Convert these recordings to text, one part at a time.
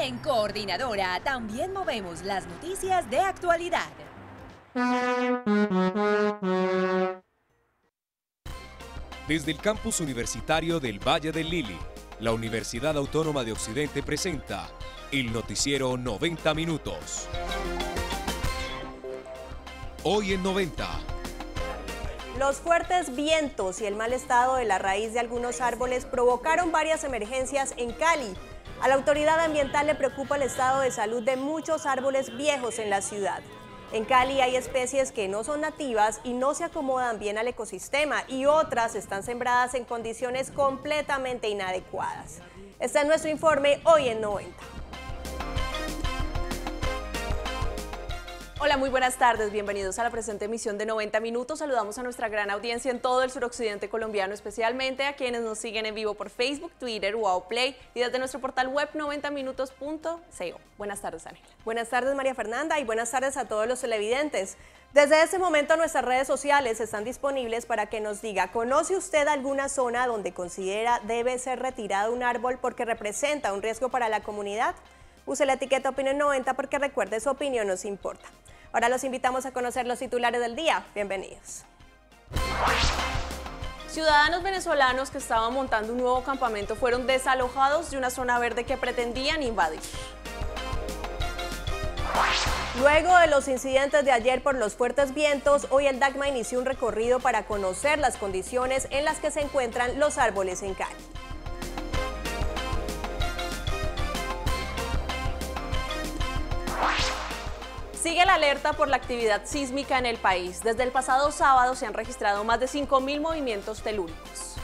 En Coordinadora también movemos las noticias de actualidad. Desde el campus universitario del Valle del Lili, la Universidad Autónoma de Occidente presenta el noticiero 90 Minutos. Hoy en 90. Los fuertes vientos y el mal estado de la raíz de algunos árboles provocaron varias emergencias en Cali. A la autoridad ambiental le preocupa el estado de salud de muchos árboles viejos en la ciudad. En Cali hay especies que no son nativas y no se acomodan bien al ecosistema y otras están sembradas en condiciones completamente inadecuadas. Este es nuestro informe Hoy en 90. Hola, muy buenas tardes, bienvenidos a la presente emisión de 90 Minutos. Saludamos a nuestra gran audiencia en todo el suroccidente colombiano, especialmente a quienes nos siguen en vivo por Facebook, Twitter, Wow Play y desde nuestro portal web 90minutos.co. Buenas tardes, Ángela. Buenas tardes, María Fernanda, y buenas tardes a todos los televidentes. Desde este momento nuestras redes sociales están disponibles para que nos diga, ¿conoce usted alguna zona donde considera debe ser retirado un árbol porque representa un riesgo para la comunidad? Use la etiqueta Opinión 90 porque recuerde, su opinión nos importa. Ahora los invitamos a conocer los titulares del día. Bienvenidos. Ciudadanos venezolanos que estaban montando un nuevo campamento fueron desalojados de una zona verde que pretendían invadir. Luego de los incidentes de ayer por los fuertes vientos, hoy el DACMA inició un recorrido para conocer las condiciones en las que se encuentran los árboles en Cali. Sigue la alerta por la actividad sísmica en el país. Desde el pasado sábado se han registrado más de 5.000 movimientos telúricos.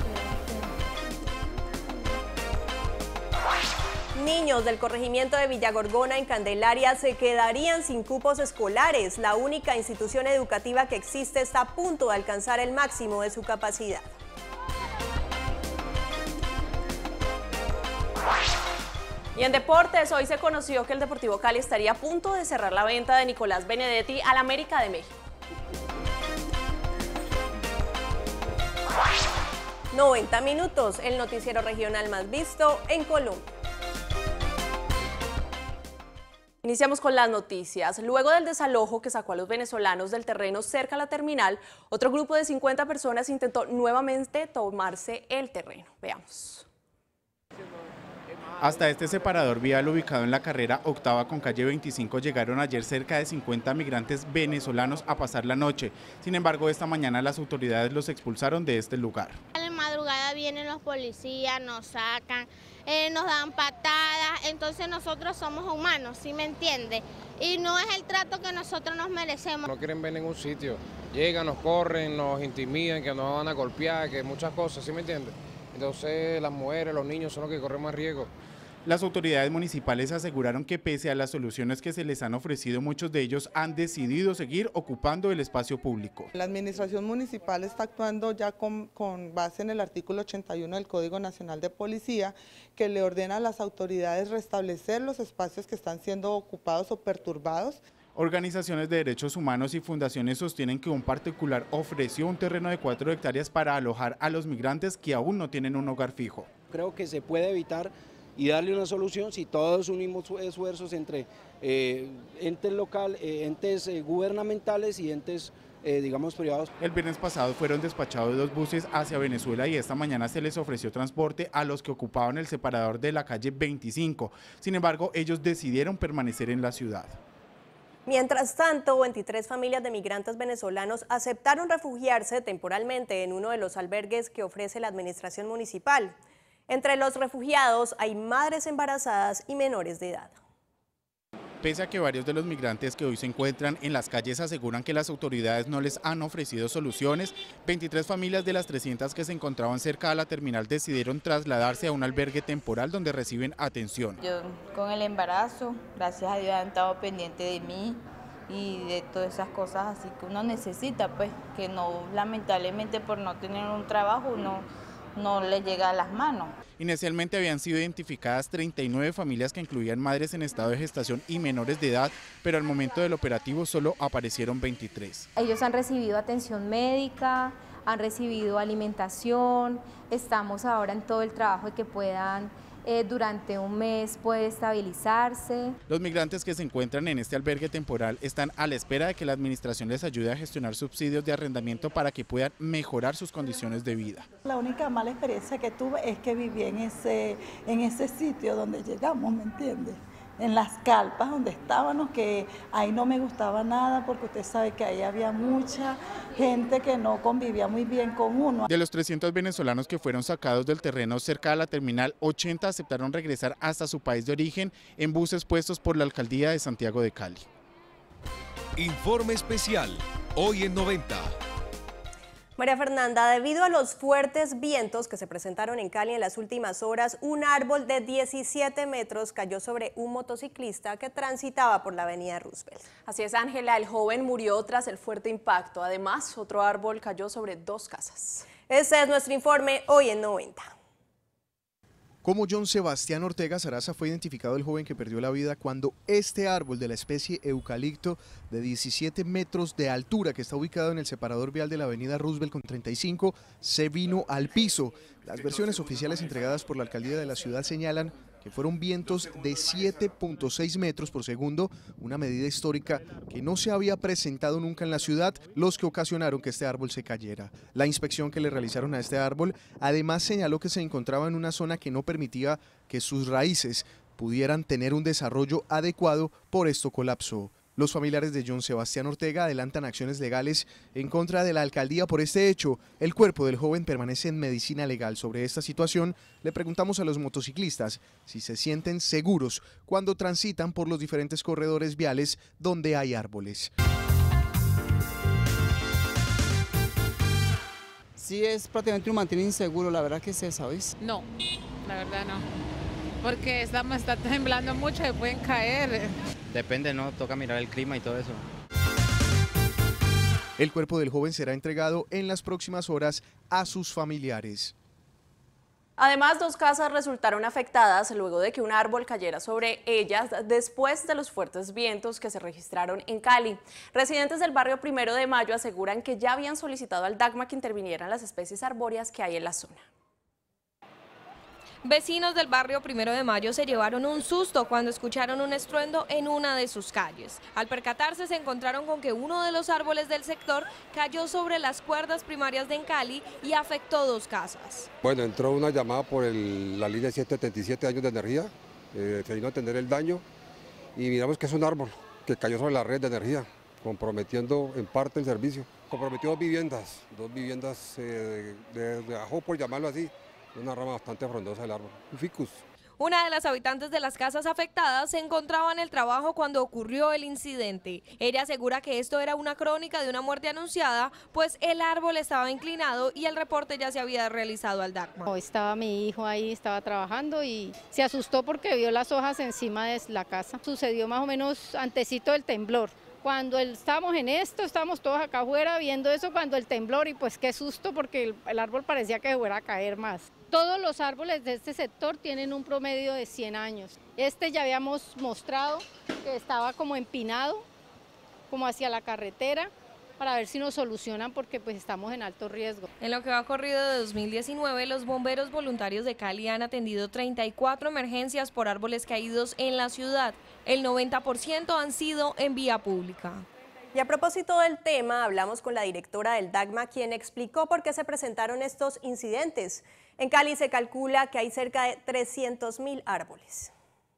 Niños del corregimiento de Villagorgona en Candelaria se quedarían sin cupos escolares. La única institución educativa que existe está a punto de alcanzar el máximo de su capacidad. Y en deportes, hoy se conoció que el Deportivo Cali estaría a punto de cerrar la venta de Nicolás Benedetti al América de México. 90 minutos, el noticiero regional más visto en Colombia. Iniciamos con las noticias. Luego del desalojo que sacó a los venezolanos del terreno cerca a la terminal, otro grupo de 50 personas intentó nuevamente tomarse el terreno. Veamos. Hasta este separador vial ubicado en la carrera octava con calle 25 llegaron ayer cerca de 50 migrantes venezolanos a pasar la noche. Sin embargo, esta mañana las autoridades los expulsaron de este lugar. En la madrugada vienen los policías, nos sacan, nos dan patadas, entonces nosotros somos humanos, ¿sí me entiende? Y no es el trato que nosotros nos merecemos. No quieren ver ningún sitio, llegan, nos corren, nos intimidan, que nos van a golpear, que muchas cosas, ¿sí me entiende? Entonces las mujeres, los niños son los que corren más riesgo. Las autoridades municipales aseguraron que pese a las soluciones que se les han ofrecido, muchos de ellos han decidido seguir ocupando el espacio público. La administración municipal está actuando ya con base en el artículo 81 del Código Nacional de Policía, que le ordena a las autoridades restablecer los espacios que están siendo ocupados o perturbados. Organizaciones de derechos humanos y fundaciones sostienen que un particular ofreció un terreno de 4 hectáreas para alojar a los migrantes que aún no tienen un hogar fijo. Creo que se puede evitar y darle una solución si todos unimos esfuerzos entre entes locales, entes gubernamentales y entes digamos privados. El viernes pasado fueron despachados 2 buses hacia Venezuela y esta mañana se les ofreció transporte a los que ocupaban el separador de la calle 25. Sin embargo, ellos decidieron permanecer en la ciudad. Mientras tanto, 23 familias de migrantes venezolanos aceptaron refugiarse temporalmente en uno de los albergues que ofrece la administración municipal. Entre los refugiados hay madres embarazadas y menores de edad. Pese a que varios de los migrantes que hoy se encuentran en las calles aseguran que las autoridades no les han ofrecido soluciones, 23 familias de las 300 que se encontraban cerca de la terminal decidieron trasladarse a un albergue temporal donde reciben atención. Yo con el embarazo, gracias a Dios han estado pendientes de mí y de todas esas cosas así que uno necesita, pues, que no, lamentablemente por no tener un trabajo no le llega a las manos. Inicialmente habían sido identificadas 39 familias que incluían madres en estado de gestación y menores de edad, pero al momento del operativo solo aparecieron 23. Ellos han recibido atención médica, han recibido alimentación, estamos ahora en todo el trabajo de que puedan durante un mes puede estabilizarse. Los migrantes que se encuentran en este albergue temporal están a la espera de que la administración les ayude a gestionar subsidios de arrendamiento para que puedan mejorar sus condiciones de vida. La única mala experiencia que tuve es que viví en ese sitio donde llegamos, ¿me entiende? En las carpas donde estábamos, que ahí no me gustaba nada porque usted sabe que ahí había mucha gente que no convivía muy bien con uno. De los 300 venezolanos que fueron sacados del terreno cerca de la terminal, 80 aceptaron regresar hasta su país de origen en buses puestos por la alcaldía de Santiago de Cali. Informe especial, hoy en 90. María Fernanda, debido a los fuertes vientos que se presentaron en Cali en las últimas horas, un árbol de 17 metros cayó sobre un motociclista que transitaba por la avenida Roosevelt. Así es, Ángela, el joven murió tras el fuerte impacto. Además, otro árbol cayó sobre 2 casas. Este es nuestro informe hoy en 90. Como John Sebastián Ortega Saraza fue identificado el joven que perdió la vida cuando este árbol de la especie eucalipto de 17 metros de altura, que está ubicado en el separador vial de la avenida Roosevelt con 35, se vino al piso. Las versiones oficiales entregadas por la alcaldía de la ciudad señalan que fueron vientos de 7.6 metros por segundo, una medida histórica que no se había presentado nunca en la ciudad, los que ocasionaron que este árbol se cayera. La inspección que le realizaron a este árbol además señaló que se encontraba en una zona que no permitía que sus raíces pudieran tener un desarrollo adecuado, por esto colapsó. Los familiares de John Sebastián Ortega adelantan acciones legales en contra de la alcaldía por este hecho. El cuerpo del joven permanece en medicina legal. Sobre esta situación, le preguntamos a los motociclistas si se sienten seguros cuando transitan por los diferentes corredores viales donde hay árboles. Sí, es prácticamente un mantiene inseguro, la verdad que sí, ¿sabes? No, la verdad no. Porque está temblando mucho y pueden caer. Depende, ¿no? Toca mirar el clima y todo eso. El cuerpo del joven será entregado en las próximas horas a sus familiares. Además, 2 casas resultaron afectadas luego de que un árbol cayera sobre ellas después de los fuertes vientos que se registraron en Cali. Residentes del barrio 1 de Mayo aseguran que ya habían solicitado al DACMA que intervinieran las especies arbóreas que hay en la zona. Vecinos del barrio 1 de Mayo se llevaron un susto cuando escucharon un estruendo en una de sus calles. Al percatarse se encontraron con que uno de los árboles del sector cayó sobre las cuerdas primarias de Encali y afectó 2 casas. Bueno, entró una llamada por la línea 177 años de energía, se vino a atender el daño y miramos que es un árbol que cayó sobre la red de energía, comprometiendo en parte el servicio. Comprometió 2 viviendas de ajo, por llamarlo así. Una rama bastante frondosa del árbol, un ficus. Una de las habitantes de las casas afectadas se encontraba en el trabajo cuando ocurrió el incidente. Ella asegura que esto era una crónica de una muerte anunciada, pues el árbol estaba inclinado y el reporte ya se había realizado al DACMA. Estaba mi hijo ahí, estaba trabajando y se asustó porque vio las hojas encima de la casa. Sucedió más o menos antesito del temblor. Cuando estábamos en esto, estábamos todos acá afuera viendo eso cuando el temblor y pues qué susto porque el árbol parecía que fuera a caer más. Todos los árboles de este sector tienen un promedio de 100 años. Este ya habíamos mostrado que estaba como empinado, como hacia la carretera, para ver si nos solucionan porque pues estamos en alto riesgo. En lo que va corrido de 2019, los bomberos voluntarios de Cali han atendido 34 emergencias por árboles caídos en la ciudad. El 90% han sido en vía pública. Y a propósito del tema, hablamos con la directora del DACMA, quien explicó por qué se presentaron estos incidentes. En Cali se calcula que hay cerca de 300.000 árboles.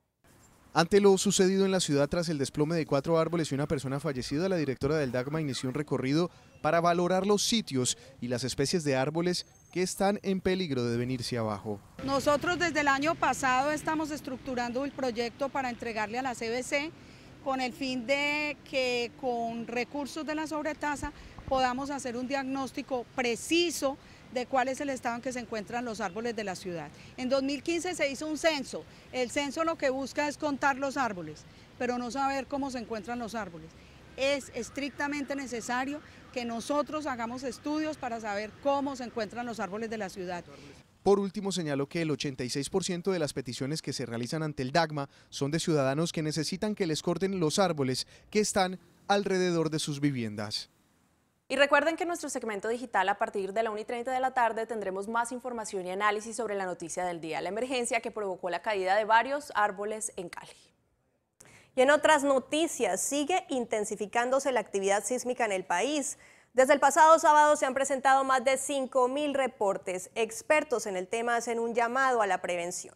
Ante lo sucedido en la ciudad tras el desplome de 4 árboles y una persona fallecida, la directora del DACMA inició un recorrido para valorar los sitios y las especies de árboles que están en peligro de venirse abajo. Nosotros desde el año pasado estamos estructurando el proyecto para entregarle a la CBC con el fin de que con recursos de la sobretasa podamos hacer un diagnóstico preciso de cuál es el estado en que se encuentran los árboles de la ciudad. En 2015 se hizo un censo. El censo lo que busca es contar los árboles, pero no saber cómo se encuentran los árboles. Es estrictamente necesario que nosotros hagamos estudios para saber cómo se encuentran los árboles de la ciudad. Por último, señaló que el 86% de las peticiones que se realizan ante el DACMA son de ciudadanos que necesitan que les corten los árboles que están alrededor de sus viviendas. Y recuerden que en nuestro segmento digital a partir de la 1:30 de la tarde tendremos más información y análisis sobre la noticia del día, la emergencia que provocó la caída de varios árboles en Cali. Y en otras noticias, sigue intensificándose la actividad sísmica en el país. Desde el pasado sábado se han presentado más de 5.000 reportes. Expertos en el tema hacen un llamado a la prevención.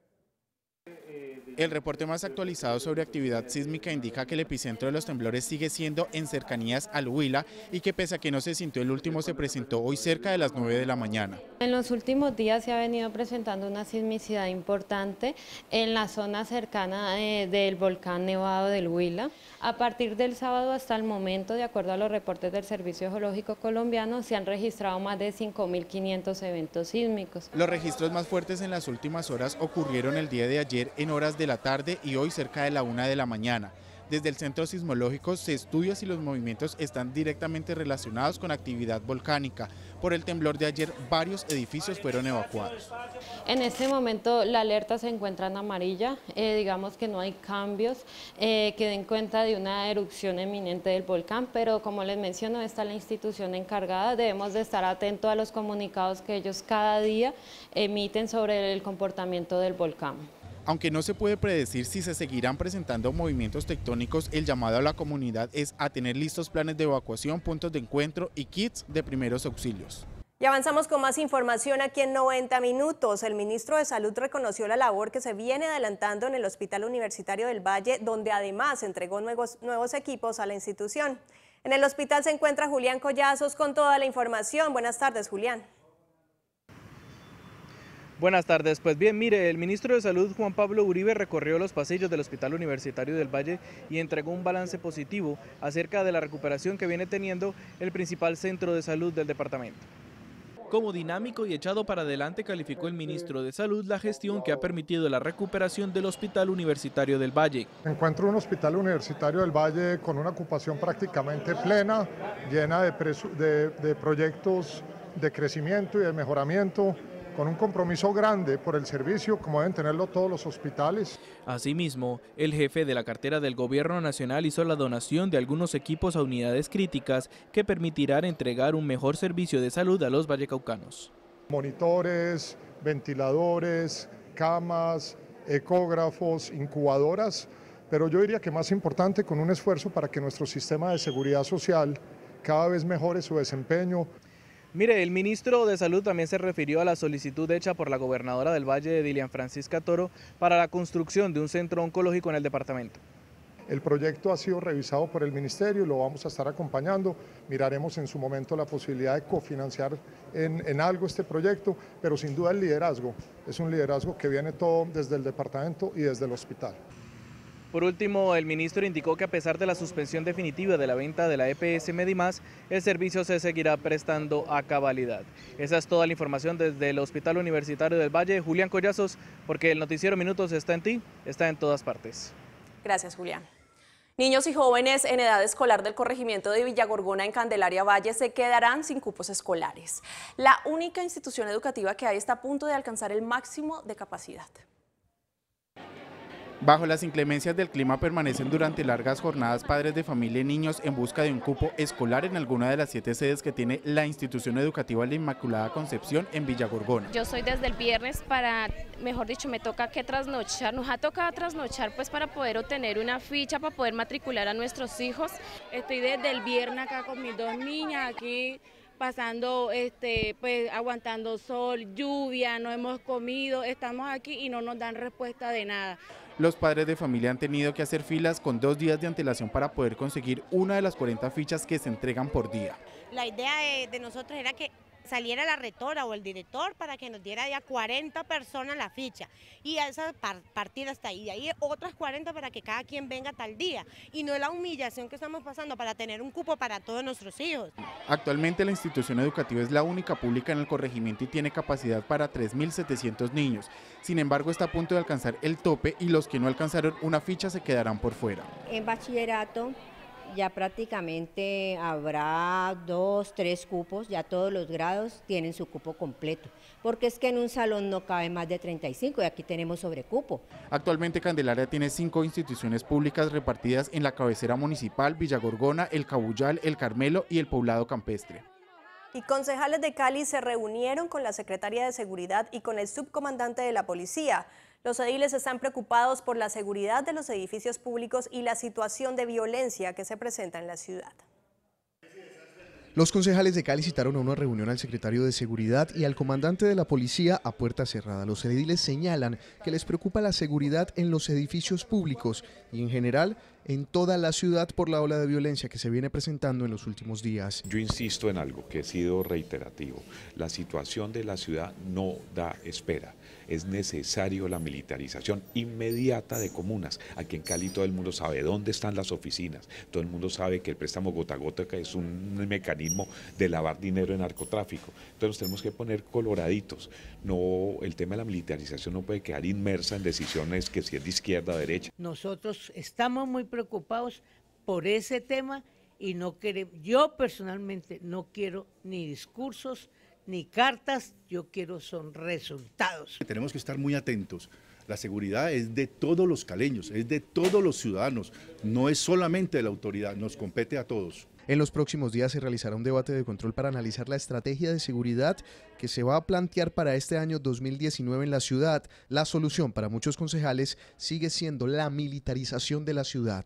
El reporte más actualizado sobre actividad sísmica indica que el epicentro de los temblores sigue siendo en cercanías al Huila y que pese a que no se sintió el último, se presentó hoy cerca de las 9 de la mañana. En los últimos días se ha venido presentando una sismicidad importante en la zona cercana del volcán Nevado del Huila. A partir del sábado hasta el momento, de acuerdo a los reportes del Servicio Geológico Colombiano, se han registrado más de 5.500 eventos sísmicos. Los registros más fuertes en las últimas horas ocurrieron el día de ayer en horas de la tarde y hoy cerca de la 1 de la mañana. Desde el Centro Sismológico se estudia si los movimientos están directamente relacionados con actividad volcánica. Por el temblor de ayer, varios edificios fueron evacuados. En este momento la alerta se encuentra en amarilla, digamos que no hay cambios que den cuenta de una erupción inminente del volcán, pero como les menciono, está la institución encargada, debemos de estar atentos a los comunicados que ellos cada día emiten sobre el comportamiento del volcán. Aunque no se puede predecir si se seguirán presentando movimientos tectónicos, el llamado a la comunidad es a tener listos planes de evacuación, puntos de encuentro y kits de primeros auxilios. Y avanzamos con más información aquí en 90 minutos. El ministro de Salud reconoció la labor que se viene adelantando en el Hospital Universitario del Valle, donde además entregó nuevos equipos a la institución. En el hospital se encuentra Julián Collazos con toda la información. Buenas tardes, Julián. Buenas tardes, pues bien, mire, el ministro de Salud Juan Pablo Uribe recorrió los pasillos del Hospital Universitario del Valle y entregó un balance positivo acerca de la recuperación que viene teniendo el principal centro de salud del departamento. Como dinámico y echado para adelante calificó el ministro de Salud la gestión que ha permitido la recuperación del Hospital Universitario del Valle. Encuentro un Hospital Universitario del Valle con una ocupación prácticamente plena, llena de proyectos de crecimiento y de mejoramiento, con un compromiso grande por el servicio, como deben tenerlo todos los hospitales. Asimismo, el jefe de la cartera del Gobierno Nacional hizo la donación de algunos equipos a unidades críticas que permitirán entregar un mejor servicio de salud a los vallecaucanos. Monitores, ventiladores, camas, ecógrafos, incubadoras, pero yo diría que más importante, con un esfuerzo para que nuestro sistema de seguridad social cada vez mejore su desempeño. Mire, el ministro de Salud también se refirió a la solicitud hecha por la gobernadora del Valle, Dilian Francisca Toro, para la construcción de un centro oncológico en el departamento. El proyecto ha sido revisado por el ministerio y lo vamos a estar acompañando. Miraremos en su momento la posibilidad de cofinanciar en algo este proyecto, pero sin duda el liderazgo es un liderazgo que viene todo desde el departamento y desde el hospital. Por último, el ministro indicó que a pesar de la suspensión definitiva de la venta de la EPS Medimás, el servicio se seguirá prestando a cabalidad. Esa es toda la información desde el Hospital Universitario del Valle. Julián Collazos, porque el noticiero Minutos está en ti, está en todas partes. Gracias, Julián. Niños y jóvenes en edad escolar del corregimiento de Villagorgona en Candelaria Valle se quedarán sin cupos escolares. La única institución educativa que hay está a punto de alcanzar el máximo de capacidad. Bajo las inclemencias del clima permanecen durante largas jornadas padres de familia y niños en busca de un cupo escolar en alguna de las 7 sedes que tiene la institución educativa La Inmaculada Concepción en Villagorgona. Yo soy desde el viernes mejor dicho, me toca que trasnochar, nos ha tocado trasnochar pues para poder obtener una ficha, para poder matricular a nuestros hijos. Estoy desde el viernes acá con mis 2 niñas aquí, pasando, pues aguantando sol, lluvia, no hemos comido, estamos aquí y no nos dan respuesta de nada. Los padres de familia han tenido que hacer filas con 2 días de antelación para poder conseguir una de las 40 fichas que se entregan por día. La idea de nosotros era que saliera la rectora o el director para que nos diera ya 40 personas la ficha y a esa partida está ahí, y ahí otras 40 para que cada quien venga tal día y no es la humillación que estamos pasando para tener un cupo para todos nuestros hijos. Actualmente la institución educativa es la única pública en el corregimiento y tiene capacidad para 3.700 niños, sin embargo está a punto de alcanzar el tope y los que no alcanzaron una ficha se quedarán por fuera. En bachillerato ya prácticamente habrá 2, 3 cupos, ya todos los grados tienen su cupo completo, porque es que en un salón no cabe más de 35 y aquí tenemos sobrecupo. Actualmente Candelaria tiene 5 instituciones públicas repartidas en la cabecera municipal, Villagorgona, El Cabullal, El Carmelo y el Poblado Campestre. Y concejales de Cali se reunieron con la secretaria de Seguridad y con el subcomandante de la policía. Los ediles están preocupados por la seguridad de los edificios públicos y la situación de violencia que se presenta en la ciudad. Los concejales de Cali citaron a una reunión al secretario de Seguridad y al comandante de la policía a puerta cerrada. Los ediles señalan que les preocupa la seguridad en los edificios públicos y en general en toda la ciudad por la ola de violencia que se viene presentando en los últimos días. Yo insisto en algo que he sido reiterativo. La situación de la ciudad no da espera. Es necesario la militarización inmediata de comunas. Aquí en Cali todo el mundo sabe dónde están las oficinas, todo el mundo sabe que el préstamo gota a gota es un mecanismo de lavar dinero en narcotráfico. Entonces nos tenemos que poner coloraditos. No, el tema de la militarización no puede quedar inmersa en decisiones que si es de izquierda o derecha. Nosotros estamos muy preocupados por ese tema y no queremos, yo personalmente no quiero ni discursos ni cartas, yo quiero son resultados. Tenemos que estar muy atentos. La seguridad es de todos los caleños, es de todos los ciudadanos, no es solamente de la autoridad, nos compete a todos. En los próximos días se realizará un debate de control para analizar la estrategia de seguridad que se va a plantear para este año 2019 en la ciudad. La solución para muchos concejales sigue siendo la militarización de la ciudad.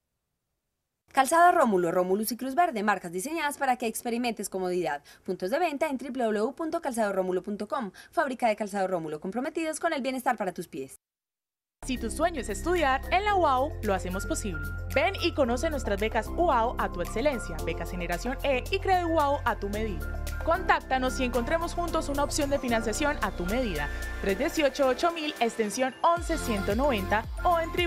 Calzado Rómulo, Romulus y Cruz Verde, marcas diseñadas para que experimentes comodidad. Puntos de venta en www.calzadoromulo.com. Fábrica de Calzado Rómulo, comprometidos con el bienestar para tus pies. Si tu sueño es estudiar, en la UAO lo hacemos posible. Ven y conoce nuestras becas UAO a tu excelencia, becas Generación E y Crede UAO a tu medida. Contáctanos y encontremos juntos una opción de financiación a tu medida. 318-8000, extensión 11190 o en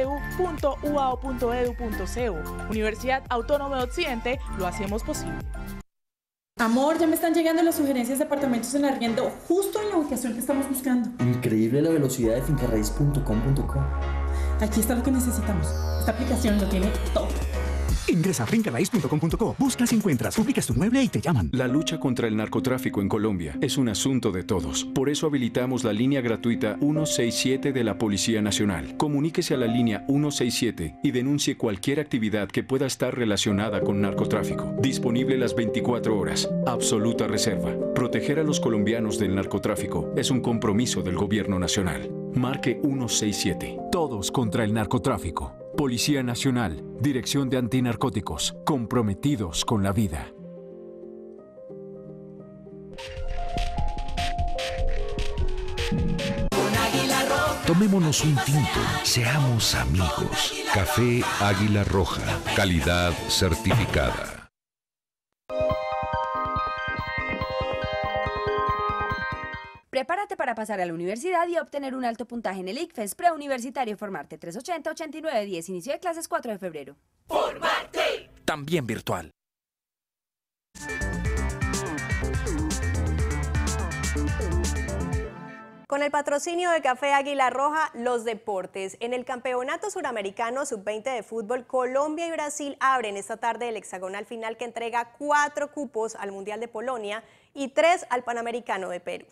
www.uao.edu.co. Universidad Autónoma de Occidente, lo hacemos posible. Amor, ya me están llegando las sugerencias de apartamentos en arriendo justo en la ubicación que estamos buscando. Increíble la velocidad de fincarraiz.com.co. Aquí está lo que necesitamos. Esta aplicación lo tiene todo. Ingresa a fincarraiz.com.co, buscas y encuentras, publicas tu mueble y te llaman. La lucha contra el narcotráfico en Colombia es un asunto de todos. Por eso habilitamos la línea gratuita 167 de la Policía Nacional. Comuníquese a la línea 167 y denuncie cualquier actividad que pueda estar relacionada con narcotráfico. Disponible las 24 horas. Absoluta reserva. Proteger a los colombianos del narcotráfico es un compromiso del Gobierno Nacional. Marque 167. Todos contra el narcotráfico. Policía Nacional, Dirección de Antinarcóticos, comprometidos con la vida. Tomémonos un tinto, seamos amigos. Café Águila Roja, calidad certificada. Prepárate para pasar a la universidad y obtener un alto puntaje en el ICFES preuniversitario Formarte 380-8910. Inicio de clases 4 de febrero. ¡Formarte! También virtual. Con el patrocinio de Café Águila Roja, los deportes. En el Campeonato Suramericano Sub-20 de fútbol, Colombia y Brasil abren esta tarde el hexagonal final que entrega 4 cupos al Mundial de Polonia y 3 al Panamericano de Perú.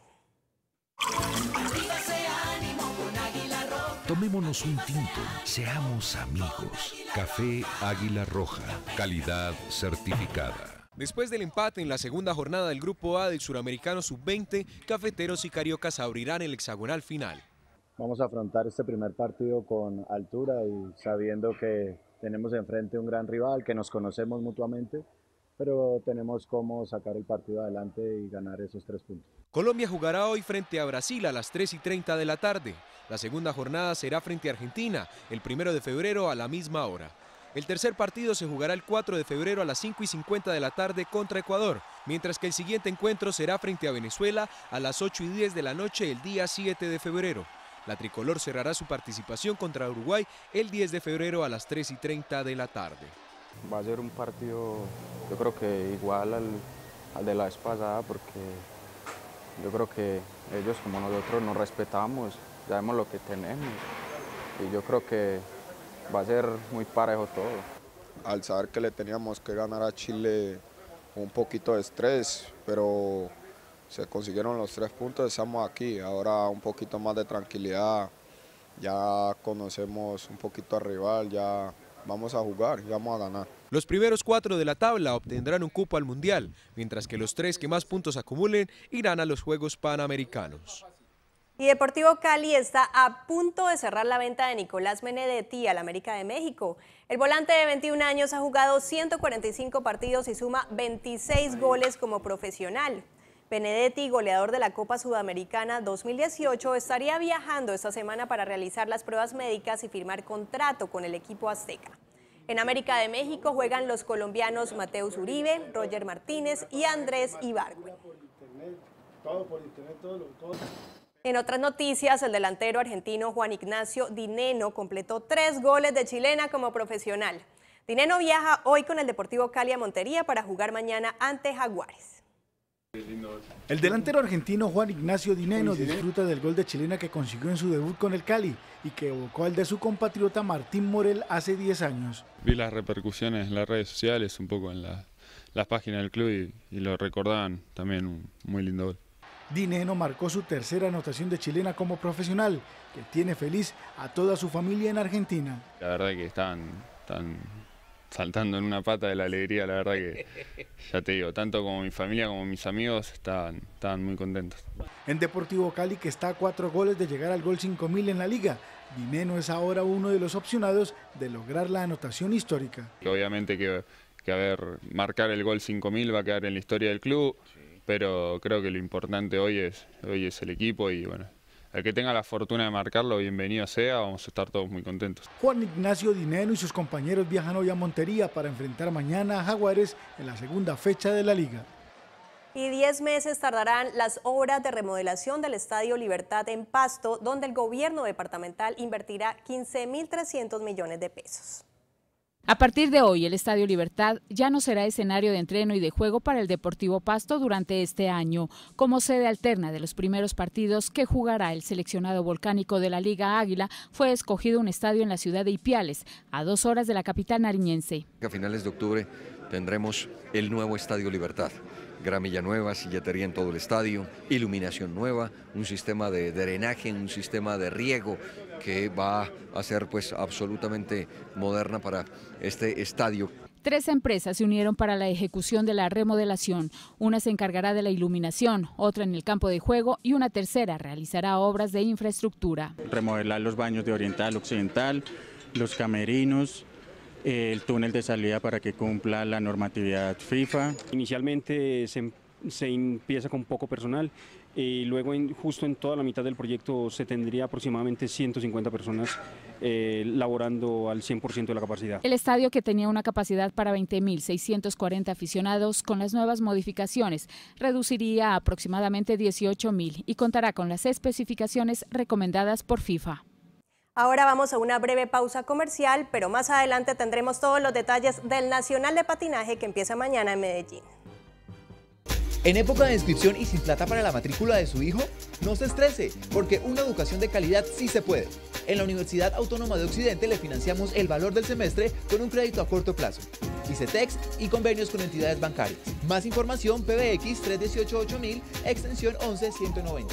Tomémonos un tinto, seamos amigos. Café Águila Roja, calidad certificada. Después del empate en la segunda jornada del Grupo A del Suramericano Sub-20, Cafeteros y Cariocas abrirán el hexagonal final. Vamos a afrontar este primer partido con altura y sabiendo que tenemos enfrente un gran rival, que nos conocemos mutuamente, pero tenemos cómo sacar el partido adelante y ganar esos 3 puntos. Colombia jugará hoy frente a Brasil a las 3:30 de la tarde. La segunda jornada será frente a Argentina, el 1 de febrero a la misma hora. El tercer partido se jugará el 4 de febrero a las 5:50 de la tarde contra Ecuador, mientras que el siguiente encuentro será frente a Venezuela a las 8:10 de la noche el día 7 de febrero. La tricolor cerrará su participación contra Uruguay el 10 de febrero a las 3:30 de la tarde. Va a ser un partido, yo creo que igual al de la vez pasada, porque yo creo que ellos como nosotros nos respetamos, sabemos lo que tenemos y yo creo que va a ser muy parejo todo. al saber que le teníamos que ganar a Chile un poquito de estrés, pero se consiguieron los 3 puntos, estamos aquí, ahora un poquito más de tranquilidad, ya conocemos un poquito al rival, ya vamos a jugar y vamos a ganar. Los primeros 4 de la tabla obtendrán un cupo al Mundial, mientras que los 3 que más puntos acumulen irán a los Juegos Panamericanos. Y Deportivo Cali está a punto de cerrar la venta de Nicolás Benedetti al América de México. El volante de 21 años ha jugado 145 partidos y suma 26 goles como profesional. Benedetti, goleador de la Copa Sudamericana 2018, estaría viajando esta semana para realizar las pruebas médicas y firmar contrato con el equipo azteca. En América de México juegan los colombianos Mateus Uribe, Roger Martínez y Andrés Ibargüen. En otras noticias, el delantero argentino Juan Ignacio Dineno completó 3 goles de chilena como profesional. Dineno viaja hoy con el Deportivo Cali a Montería para jugar mañana ante Jaguares. El delantero argentino Juan Ignacio Dineno disfruta del gol de chilena que consiguió en su debut con el Cali y que evocó al de su compatriota Martín Morel hace 10 años. Vi las repercusiones en las redes sociales, un poco en las páginas del club y lo recordaban también un muy lindo gol. Dineno marcó su tercera anotación de chilena como profesional, que tiene feliz a toda su familia en Argentina. La verdad que están saltando en una pata de la alegría, la verdad que, ya te digo, tanto como mi familia como mis amigos estaban muy contentos. En Deportivo Cali, que está a 4 goles de llegar al gol 5000 en la liga, Dineno es ahora uno de los opcionados de lograr la anotación histórica. Obviamente que marcar el gol 5000 va a quedar en la historia del club. Pero creo que lo importante hoy es el equipo y bueno, el que tenga la fortuna de marcarlo, bienvenido sea, vamos a estar todos muy contentos. Juan Ignacio Dineno y sus compañeros viajan hoy a Montería para enfrentar mañana a Jaguares en la segunda fecha de la liga. Y 10 meses tardarán las obras de remodelación del Estadio Libertad en Pasto, donde el gobierno departamental invertirá 15.300 millones de pesos. A partir de hoy, el Estadio Libertad ya no será escenario de entreno y de juego para el Deportivo Pasto durante este año, como sede alterna de los primeros partidos que jugará el seleccionado volcánico de la Liga Águila. Fue escogido un estadio en la ciudad de Ipiales, a 2 horas de la capital nariñense. A finales de octubre tendremos el nuevo Estadio Libertad. Gramilla nueva, silletería en todo el estadio, iluminación nueva, un sistema de drenaje, un sistema de riego que va a ser pues absolutamente moderna para este estadio. 3 empresas se unieron para la ejecución de la remodelación. Una se encargará de la iluminación, otra en el campo de juego y una tercera realizará obras de infraestructura. Remodelar los baños de oriental, occidental, los camerinos, el túnel de salida para que cumpla la normatividad FIFA. Inicialmente se empieza con poco personal y luego justo en toda la mitad del proyecto se tendría aproximadamente 150 personas laborando al 100% de la capacidad. El estadio, que tenía una capacidad para 20.640 aficionados, con las nuevas modificaciones reduciría a aproximadamente 18.000 y contará con las especificaciones recomendadas por FIFA. Ahora vamos a una breve pausa comercial, pero más adelante tendremos todos los detalles del Nacional de Patinaje que empieza mañana en Medellín. ¿En época de inscripción y sin plata para la matrícula de su hijo? No se estrese, porque una educación de calidad sí se puede. En la Universidad Autónoma de Occidente le financiamos el valor del semestre con un crédito a corto plazo, ICETEX y convenios con entidades bancarias. Más información, PBX 318-8000, extensión 11190.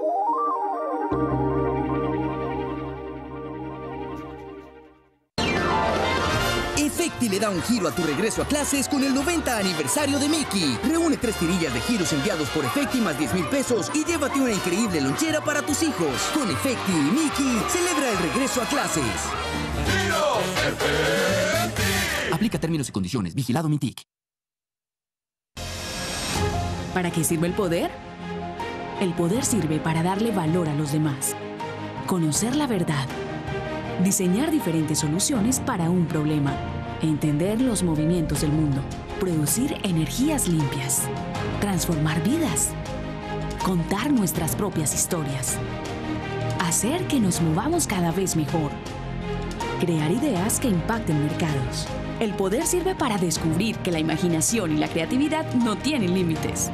Efecti le da un giro a tu regreso a clases con el 90 aniversario de Mickey. Reúne 3 tirillas de giros enviados por Efecti más 10.000 pesos y llévate una increíble lonchera para tus hijos. Con Efecti y Mickey, celebra el regreso a clases. Aplica términos y condiciones. Vigilado Mintic. ¿Para qué sirve el poder? El poder sirve para darle valor a los demás, conocer la verdad, diseñar diferentes soluciones para un problema, entender los movimientos del mundo, producir energías limpias, transformar vidas, contar nuestras propias historias, hacer que nos movamos cada vez mejor, crear ideas que impacten mercados. El poder sirve para descubrir que la imaginación y la creatividad no tienen límites.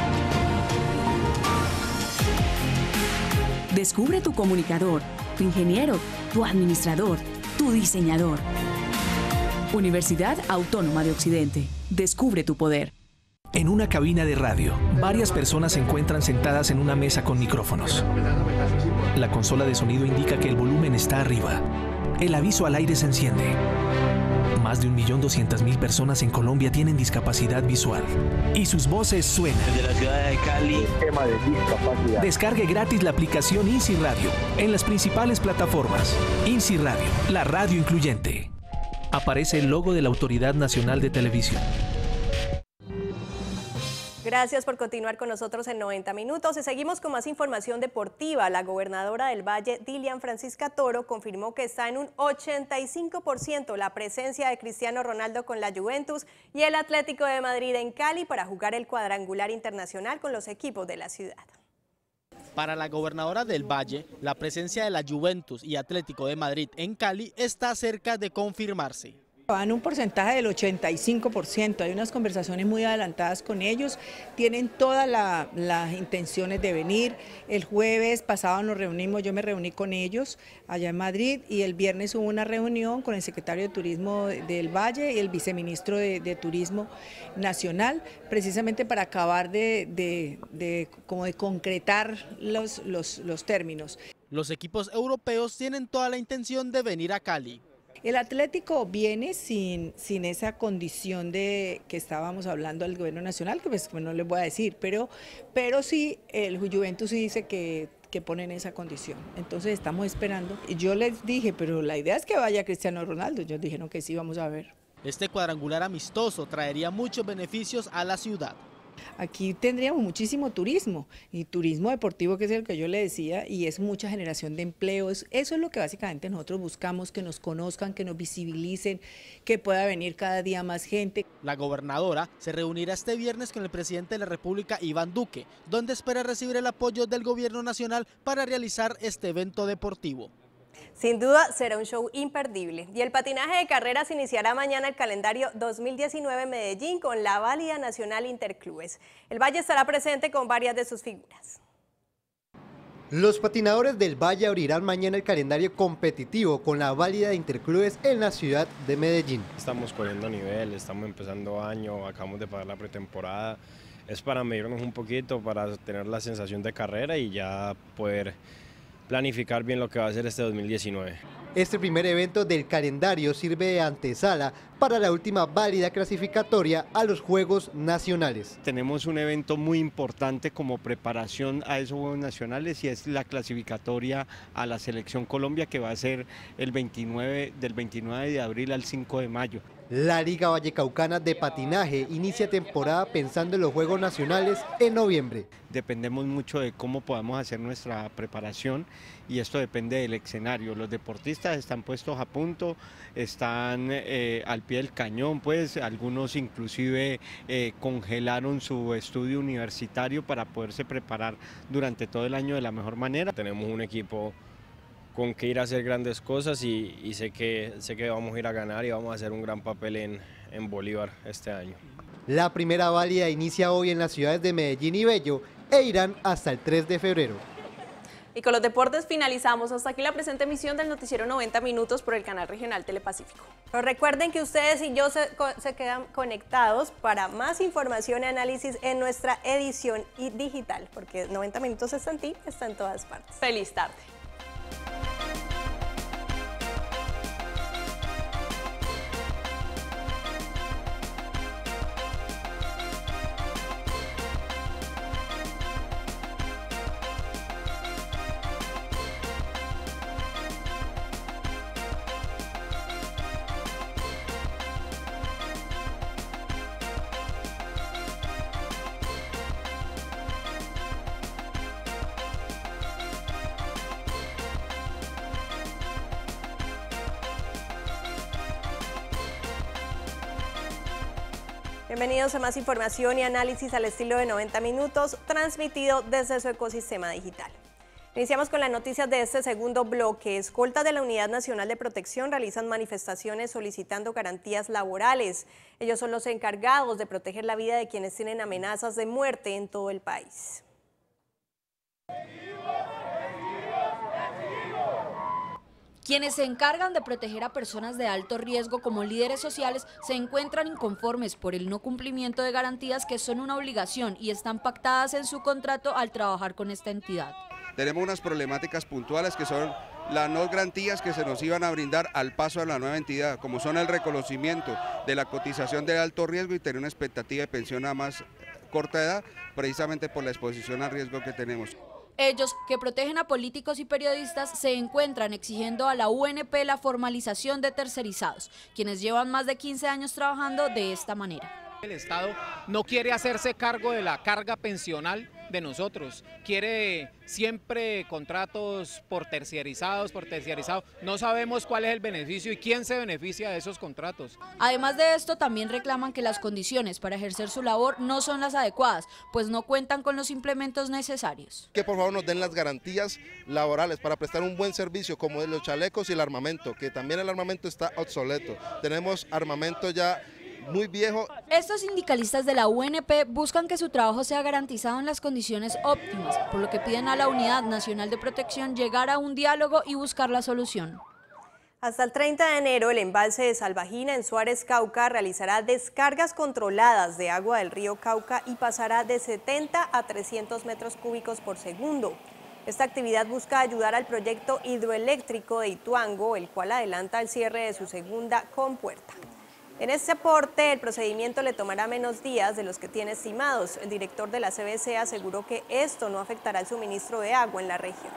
Descubre tu comunicador, tu ingeniero, tu administrador, tu diseñador. Universidad Autónoma de Occidente. Descubre tu poder. En una cabina de radio, varias personas se encuentran sentadas en una mesa con micrófonos. La consola de sonido indica que el volumen está arriba. El aviso al aire se enciende. Más de 1.200.000 personas en Colombia tienen discapacidad visual. Y sus voces suenan. De la ciudad de Cali. Tema de discapacidad. Descargue gratis la aplicación INSI Radio en las principales plataformas. INSI Radio, la radio incluyente. Aparece el logo de la Autoridad Nacional de Televisión. Gracias por continuar con nosotros en 90 minutos y seguimos con más información deportiva. La gobernadora del Valle, Dilian Francisca Toro, confirmó que está en un 85% la presencia de Cristiano Ronaldo con la Juventus y el Atlético de Madrid en Cali para jugar el cuadrangular internacional con los equipos de la ciudad. Para la gobernadora del Valle, la presencia de la Juventus y Atlético de Madrid en Cali está cerca de confirmarse. Van un porcentaje del 85%, hay unas conversaciones muy adelantadas con ellos, tienen todas las intenciones de venir. El jueves pasado nos reunimos, yo me reuní con ellos allá en Madrid y el viernes hubo una reunión con el secretario de Turismo del Valle y el viceministro de Turismo Nacional, precisamente para acabar de concretar los términos. Los equipos europeos tienen toda la intención de venir a Cali. El Atlético viene sin esa condición de que estábamos hablando del gobierno nacional, que pues no les voy a decir, pero sí, el Juventus sí dice que ponen esa condición. Entonces estamos esperando. Y yo les dije, pero la idea es que vaya Cristiano Ronaldo. Ellos dijeron que sí, vamos a ver. Este cuadrangular amistoso traería muchos beneficios a la ciudad. Aquí tendríamos muchísimo turismo y turismo deportivo, que es el que yo le decía, y es mucha generación de empleos. Eso es lo que básicamente nosotros buscamos, que nos conozcan, que nos visibilicen, que pueda venir cada día más gente. La gobernadora se reunirá este viernes con el presidente de la República, Iván Duque, donde espera recibir el apoyo del gobierno nacional para realizar este evento deportivo. Sin duda será un show imperdible. Y el patinaje de carreras iniciará mañana el calendario 2019 en Medellín con la válida nacional Interclubes. El Valle estará presente con varias de sus figuras. Los patinadores del Valle abrirán mañana el calendario competitivo con la válida de Interclubes en la ciudad de Medellín. Estamos cogiendo nivel, estamos empezando año, acabamos de pagar la pretemporada. Es para medirnos un poquito, para tener la sensación de carrera y ya poder planificar bien lo que va a ser este 2019. Este primer evento del calendario sirve de antesala para la última válida clasificatoria a los Juegos Nacionales. Tenemos un evento muy importante como preparación a esos Juegos Nacionales y es la clasificatoria a la Selección Colombia, que va a ser del 29 de abril al 5 de mayo. La Liga Vallecaucana de Patinaje inicia temporada pensando en los Juegos Nacionales en noviembre. Dependemos mucho de cómo podamos hacer nuestra preparación y esto depende del escenario. Los deportistas están puestos a punto, están al pie del cañón, pues algunos inclusive congelaron su estudio universitario para poderse preparar durante todo el año de la mejor manera. Tenemos un equipo con que ir a hacer grandes cosas y sé que vamos a ir a ganar y vamos a hacer un gran papel en Bolívar este año. La primera válida inicia hoy en las ciudades de Medellín y Bello e irán hasta el 3 de febrero. Y con los deportes finalizamos. Hasta aquí la presente emisión del noticiero 90 minutos por el canal regional Telepacífico. Pero recuerden que ustedes y yo se quedan conectados para más información y análisis en nuestra edición digital, porque 90 minutos está en ti, está en todas partes. Feliz tarde. Bienvenidos a más información y análisis al estilo de 90 minutos, transmitido desde su ecosistema digital. Iniciamos con las noticias de este segundo bloque. Escoltas de la Unidad Nacional de Protección realizan manifestaciones solicitando garantías laborales. Ellos son los encargados de proteger la vida de quienes tienen amenazas de muerte en todo el país. Quienes se encargan de proteger a personas de alto riesgo como líderes sociales se encuentran inconformes por el no cumplimiento de garantías que son una obligación y están pactadas en su contrato al trabajar con esta entidad. Tenemos unas problemáticas puntuales que son las no garantías que se nos iban a brindar al paso a la nueva entidad, como son el reconocimiento de la cotización de alto riesgo y tener una expectativa de pensión a más corta edad, precisamente por la exposición a riesgo que tenemos. Ellos, que protegen a políticos y periodistas, se encuentran exigiendo a la UNP la formalización de tercerizados, quienes llevan más de 15 años trabajando de esta manera. El Estado no quiere hacerse cargo de la carga pensional de nosotros, quiere siempre contratos por terciarizados, no sabemos cuál es el beneficio y quién se beneficia de esos contratos. Además de esto, también reclaman que las condiciones para ejercer su labor no son las adecuadas, pues no cuentan con los implementos necesarios. Que por favor nos den las garantías laborales para prestar un buen servicio, como de los chalecos y el armamento, que también el armamento está obsoleto, tenemos armamento ya muy viejo. Estos sindicalistas de la UNP buscan que su trabajo sea garantizado en las condiciones óptimas, por lo que piden a la Unidad Nacional de Protección llegar a un diálogo y buscar la solución. Hasta el 30 de enero, el embalse de Salvajina en Suárez, Cauca, realizará descargas controladas de agua del río Cauca y pasará de 70 a 300 metros cúbicos por segundo. Esta actividad busca ayudar al proyecto hidroeléctrico de Ituango, el cual adelanta el cierre de su segunda compuerta. En este aporte, el procedimiento le tomará menos días de los que tiene estimados. El director de la CBC aseguró que esto no afectará el suministro de agua en la región.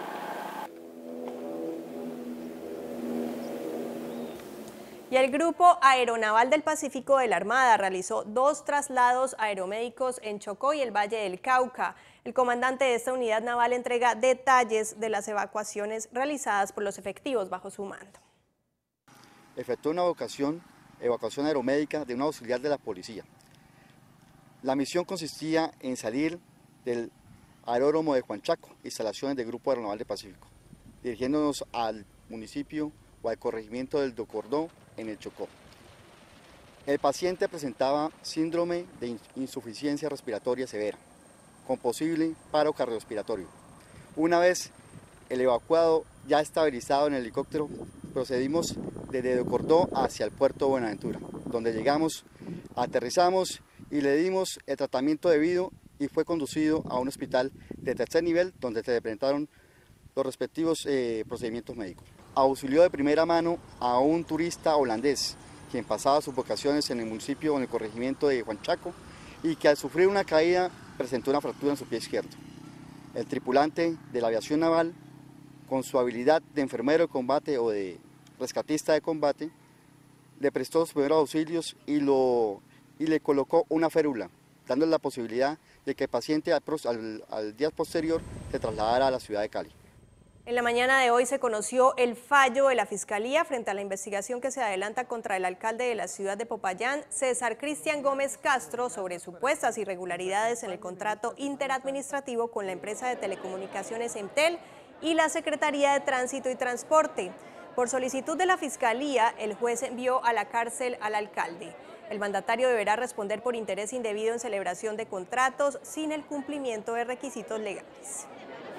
Y el Grupo Aeronaval del Pacífico de la Armada realizó 2 traslados aeromédicos en Chocó y el Valle del Cauca. El comandante de esta unidad naval entrega detalles de las evacuaciones realizadas por los efectivos bajo su mando. Efectuó una evacuación aeromédica de un auxiliar de la policía. La misión consistía en salir del aeródromo de Huanchaco, instalaciones del Grupo Aeronaval del Pacífico, dirigiéndonos al municipio o al corregimiento del Docordó en el Chocó. El paciente presentaba síndrome de insuficiencia respiratoria severa, con posible paro cardiorrespiratorio. Una vez el evacuado ya estabilizado en el helicóptero, procedimos desde Docordó hacia el puerto de Buenaventura, donde llegamos, aterrizamos y le dimos el tratamiento debido y fue conducido a un hospital de tercer nivel donde se le presentaron los respectivos procedimientos médicos. Auxilió de primera mano a un turista holandés, quien pasaba sus vacaciones en el municipio o en el corregimiento de Huanchaco y que al sufrir una caída presentó una fractura en su pie izquierdo. El tripulante de la aviación naval, con su habilidad de enfermero de combate o de rescatista de combate, le prestó los primeros auxilios y le colocó una férula, dándole la posibilidad de que el paciente al día posterior se trasladara a la ciudad de Cali. En la mañana de hoy se conoció el fallo de la Fiscalía frente a la investigación que se adelanta contra el alcalde de la ciudad de Popayán, César Cristian Gómez Castro, sobre supuestas irregularidades en el contrato interadministrativo con la empresa de telecomunicaciones Entel y la Secretaría de Tránsito y Transporte. Por solicitud de la Fiscalía, el juez envió a la cárcel al alcalde. El mandatario deberá responder por interés indebido en celebración de contratos sin el cumplimiento de requisitos legales.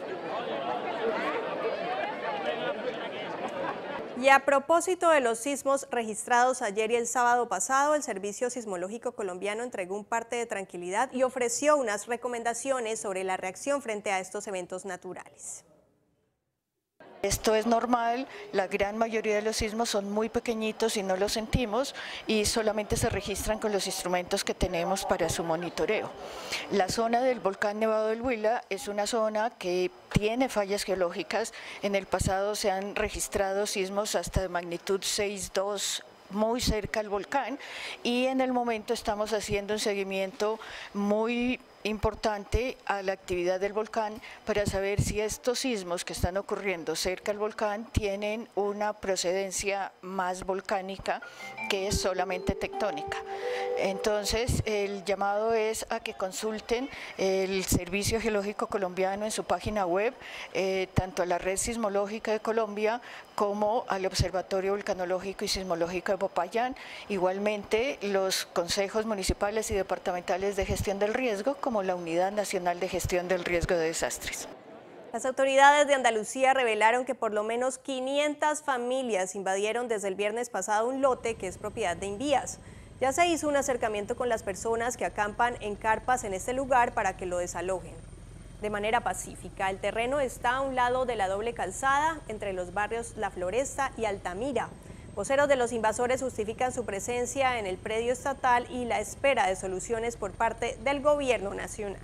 Y a propósito de los sismos registrados ayer y el sábado pasado, el Servicio Sismológico Colombiano entregó un parte de tranquilidad y ofreció unas recomendaciones sobre la reacción frente a estos eventos naturales. Esto es normal, la gran mayoría de los sismos son muy pequeñitos y no los sentimos y solamente se registran con los instrumentos que tenemos para su monitoreo. La zona del volcán Nevado del Huila es una zona que tiene fallas geológicas. En el pasado se han registrado sismos hasta de magnitud 6,2 muy cerca al volcán y en el momento estamos haciendo un seguimiento muy importante a la actividad del volcán para saber si estos sismos que están ocurriendo cerca al volcán tienen una procedencia más volcánica que es solamente tectónica. Entonces el llamado es a que consulten el Servicio Geológico Colombiano en su página web, tanto a la Red Sismológica de Colombia como al Observatorio Volcanológico y Sismológico de Popayán, igualmente los consejos municipales y departamentales de gestión del riesgo como la Unidad Nacional de Gestión del Riesgo de Desastres. Las autoridades de Andalucía revelaron que por lo menos 500 familias invadieron desde el viernes pasado un lote que es propiedad de Invías. Ya se hizo un acercamiento con las personas que acampan en carpas en este lugar para que lo desalojen de manera pacífica. El terreno está a un lado de la doble calzada entre los barrios La Floresta y Altamira. Voceros de los invasores justifican su presencia en el predio estatal y la espera de soluciones por parte del gobierno nacional.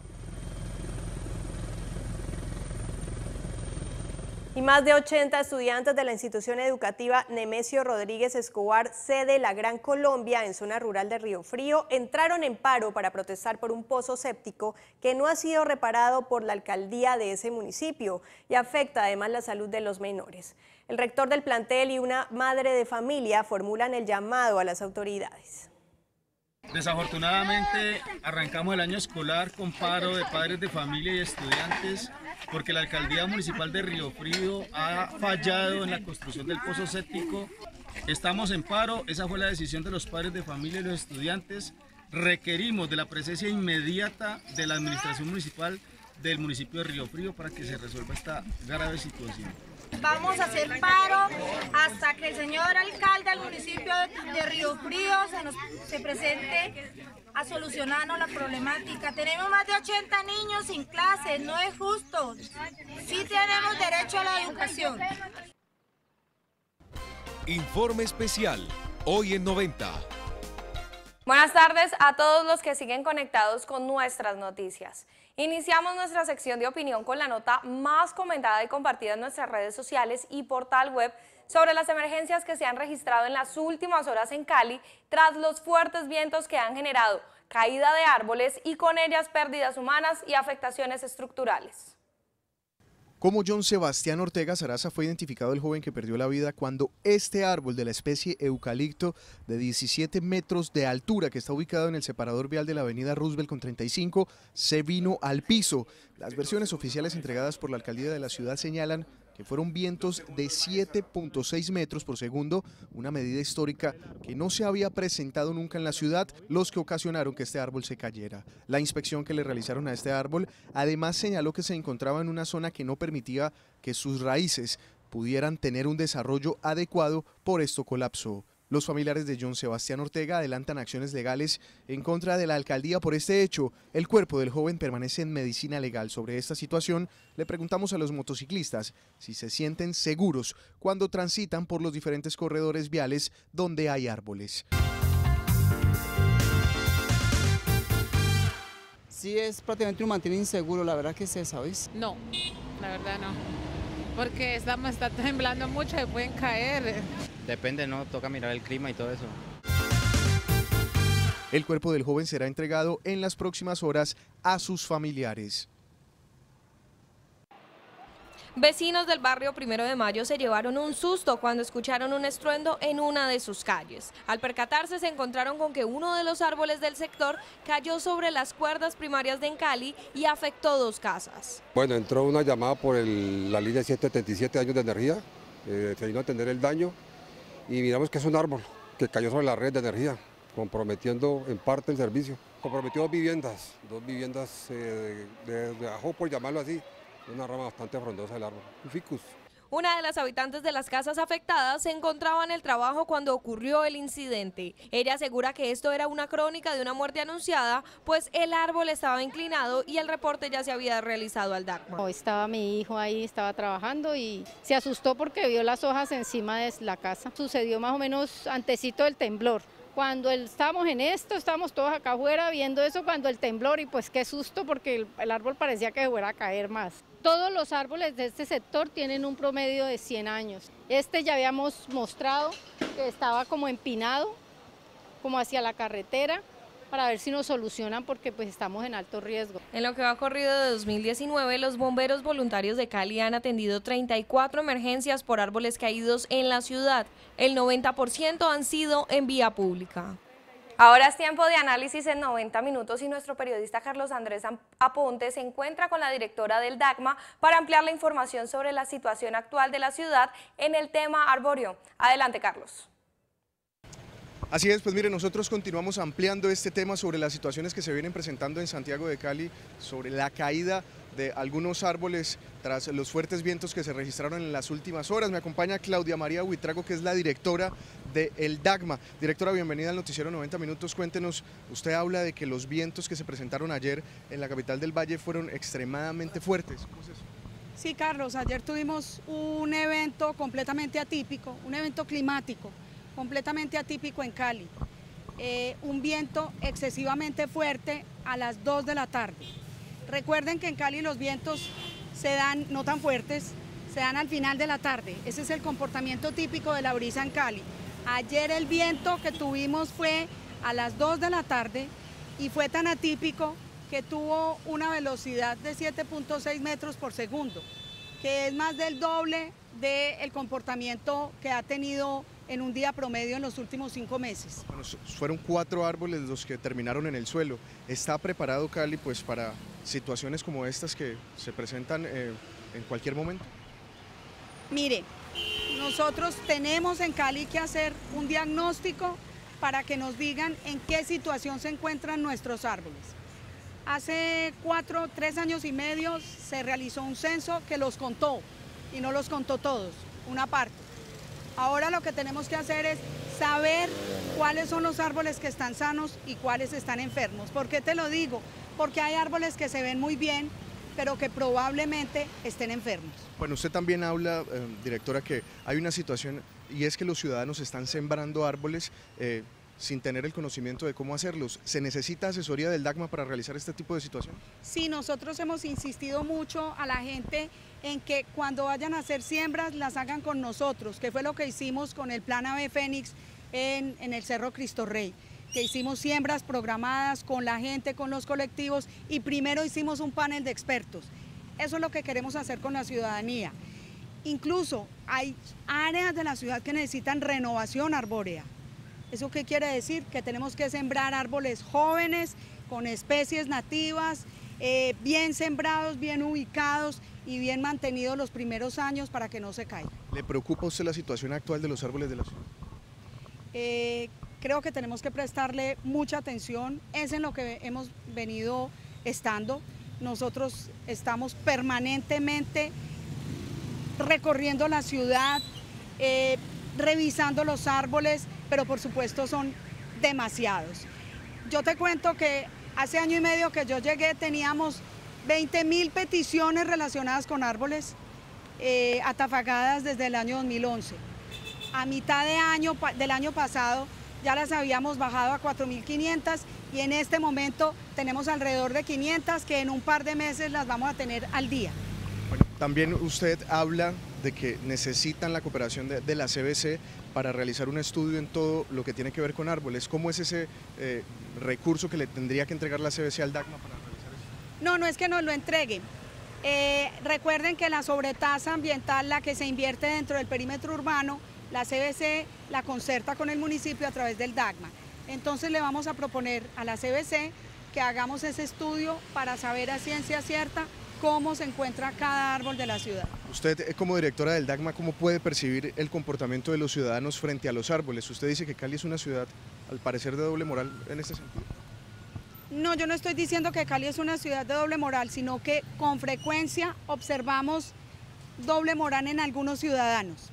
Y más de 80 estudiantes de la institución educativa Nemesio Rodríguez Escobar, sede La Gran Colombia, en zona rural de Río Frío, entraron en paro para protestar por un pozo séptico que no ha sido reparado por la alcaldía de ese municipio y afecta además la salud de los menores. El rector del plantel y una madre de familia formulan el llamado a las autoridades. Desafortunadamente arrancamos el año escolar con paro de padres de familia y estudiantes porque la alcaldía municipal de Río Frío ha fallado en la construcción del pozo séptico. Estamos en paro, esa fue la decisión de los padres de familia y los estudiantes. Requerimos de la presencia inmediata de la administración municipal del municipio de Río Frío para que se resuelva esta grave situación. Vamos a hacer paro hasta que el señor alcalde del municipio de Río Frío se presente a solucionarnos la problemática. Tenemos más de 80 niños sin clases, no es justo. Sí tenemos derecho a la educación. Informe especial, hoy en 90. Buenas tardes a todos los que siguen conectados con nuestras noticias. Iniciamos nuestra sección de opinión con la nota más comentada y compartida en nuestras redes sociales y portal web sobre las emergencias que se han registrado en las últimas horas en Cali tras los fuertes vientos que han generado caída de árboles y con ellas pérdidas humanas y afectaciones estructurales. Como John Sebastián Ortega Saraza fue identificado el joven que perdió la vida cuando este árbol de la especie eucalipto de 17 metros de altura que está ubicado en el separador vial de la avenida Roosevelt con 35 se vino al piso. Las versiones oficiales entregadas por la alcaldía de la ciudad señalan que fueron vientos de 7.6 metros por segundo, una medida histórica que no se había presentado nunca en la ciudad, los que ocasionaron que este árbol se cayera. La inspección que le realizaron a este árbol además señaló que se encontraba en una zona que no permitía que sus raíces pudieran tener un desarrollo adecuado, por esto colapsó. Los familiares de John Sebastián Ortega adelantan acciones legales en contra de la alcaldía por este hecho. El cuerpo del joven permanece en medicina legal. Sobre esta situación, le preguntamos a los motociclistas si se sienten seguros cuando transitan por los diferentes corredores viales donde hay árboles. Sí, es prácticamente un mantiene inseguro, la verdad que sí, ¿sabes? No, la verdad no. Porque está temblando mucho y pueden caer. Depende, ¿no? Toca mirar el clima y todo eso. El cuerpo del joven será entregado en las próximas horas a sus familiares. Vecinos del barrio 1 de Mayo se llevaron un susto cuando escucharon un estruendo en una de sus calles. Al percatarse se encontraron con que uno de los árboles del sector cayó sobre las cuerdas primarias de Encali y afectó 2 casas. Bueno, entró una llamada por la línea 177 años de energía, se vino a atender el daño y miramos que es un árbol que cayó sobre la red de energía, comprometiendo en parte el servicio. Comprometió 2 viviendas de ajo, por llamarlo así. Una rama bastante frondosa del árbol, un ficus. Una de las habitantes de las casas afectadas se encontraba en el trabajo cuando ocurrió el incidente. Ella asegura que esto era una crónica de una muerte anunciada, pues el árbol estaba inclinado y el reporte ya se había realizado al DACMA. Estaba mi hijo ahí, estaba trabajando y se asustó porque vio las hojas encima de la casa. Sucedió más o menos antesito del temblor. Cuando estábamos en esto, estábamos todos acá afuera viendo eso cuando el temblor y pues qué susto porque el árbol parecía que se fuera a caer más. Todos los árboles de este sector tienen un promedio de 100 años. Este ya habíamos mostrado que estaba como empinado, como hacia la carretera, para ver si nos solucionan porque pues estamos en alto riesgo. En lo que va corrido de 2019, los bomberos voluntarios de Cali han atendido 34 emergencias por árboles caídos en la ciudad. El 90% han sido en vía pública. Ahora es tiempo de análisis en 90 minutos y nuestro periodista Carlos Andrés Aponte se encuentra con la directora del DACMA para ampliar la información sobre la situación actual de la ciudad en el tema arbóreo. Adelante, Carlos. Así es, pues mire, nosotros continuamos ampliando este tema sobre las situaciones que se vienen presentando en Santiago de Cali, sobre la caída de algunos árboles tras los fuertes vientos que se registraron en las últimas horas. Me acompaña Claudia María Buitrago, que es la directora del DAGMA. Directora, bienvenida al noticiero 90 Minutos. Cuéntenos, usted habla de que los vientos que se presentaron ayer en la capital del Valle fueron extremadamente fuertes. ¿Cómo es eso? Sí, Carlos, ayer tuvimos un evento completamente atípico, un evento climático completamente atípico en Cali. Un viento excesivamente fuerte a las 2 de la tarde. Recuerden que en Cali los vientos se dan, no tan fuertes, se dan al final de la tarde. Ese es el comportamiento típico de la brisa en Cali. Ayer el viento que tuvimos fue a las 2 de la tarde y fue tan atípico que tuvo una velocidad de 7.6 metros por segundo, que es más del doble del comportamiento que ha tenido en un día promedio en los últimos 5 meses. Bueno, fueron 4 árboles los que terminaron en el suelo. ¿Está preparado Cali pues para situaciones como estas que se presentan en cualquier momento? Mire, nosotros tenemos en Cali que hacer un diagnóstico para que nos digan en qué situación se encuentran nuestros árboles. Hace 3 años y medio se realizó un censo que los contó y no los contó todos, una parte. Ahora lo que tenemos que hacer es saber cuáles son los árboles que están sanos y cuáles están enfermos. ¿Por qué te lo digo? Porque hay árboles que se ven muy bien, pero que probablemente estén enfermos. Bueno, usted también habla, directora, que hay una situación y es que los ciudadanos están sembrando árboles sin tener el conocimiento de cómo hacerlos. ¿Se necesita asesoría del DAGMA para realizar este tipo de situación? Sí, nosotros hemos insistido mucho a la gente en que cuando vayan a hacer siembras las hagan con nosotros, que fue lo que hicimos con el Plan Ave Fénix en el Cerro Cristo Rey, que hicimos siembras programadas con la gente, con los colectivos, y primero hicimos un panel de expertos. Eso es lo que queremos hacer con la ciudadanía. Incluso hay áreas de la ciudad que necesitan renovación arbórea. ¿Eso qué quiere decir? Que tenemos que sembrar árboles jóvenes, con especies nativas, bien sembrados, bien ubicados y bien mantenidos los primeros años para que no se caigan. ¿Le preocupa a usted la situación actual de los árboles de la ciudad? Creo que tenemos que prestarle mucha atención, es en lo que hemos venido estando. Nosotros estamos permanentemente recorriendo la ciudad, revisando los árboles, pero por supuesto son demasiados. Yo te cuento que hace año y medio que yo llegué teníamos 20.000 peticiones relacionadas con árboles atafagadas desde el año 2011. A mitad del año pasado ya las habíamos bajado a 4.500 y en este momento tenemos alrededor de 500 que en un par de meses las vamos a tener al día. Bueno, también usted habla de que necesitan la cooperación de la CBC para realizar un estudio en todo lo que tiene que ver con árboles. ¿Cómo es ese recurso que le tendría que entregar la CBC al DAGMA para realizar eso? No es que nos lo entreguen. Recuerden que la sobretasa ambiental, la que se invierte dentro del perímetro urbano, la CBC la concerta con el municipio a través del DAGMA. Entonces le vamos a proponer a la CBC que hagamos ese estudio para saber a ciencia cierta cómo se encuentra cada árbol de la ciudad. Usted, como directora del DAGMA, ¿cómo puede percibir el comportamiento de los ciudadanos frente a los árboles? Usted dice que Cali es una ciudad, al parecer, de doble moral en este sentido. No, yo no estoy diciendo que Cali es una ciudad de doble moral, sino que con frecuencia observamos doble moral en algunos ciudadanos.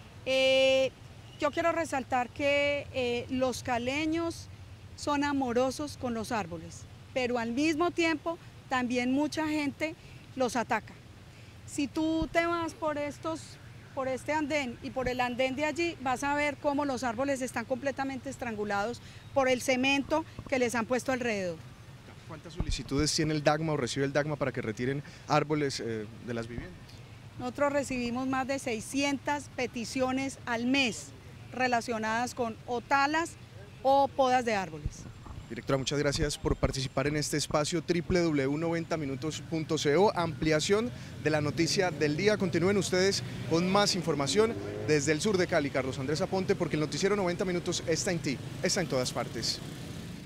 Yo quiero resaltar que los caleños son amorosos con los árboles, pero al mismo tiempo también mucha gente los ataca. Si tú te vas por este andén y por el andén de allí, vas a ver cómo los árboles están completamente estrangulados por el cemento que les han puesto alrededor. ¿Cuántas solicitudes tiene el DAGMA o recibe el DAGMA para que retiren árboles de las viviendas? Nosotros recibimos más de 600 peticiones al mes relacionadas con o talas o podas de árboles. Directora, muchas gracias por participar en este espacio www.90minutos.co. Ampliación de la noticia del día. Continúen ustedes con más información desde el sur de Cali. Carlos Andrés Aponte, porque el noticiero 90 Minutos está en ti, está en todas partes.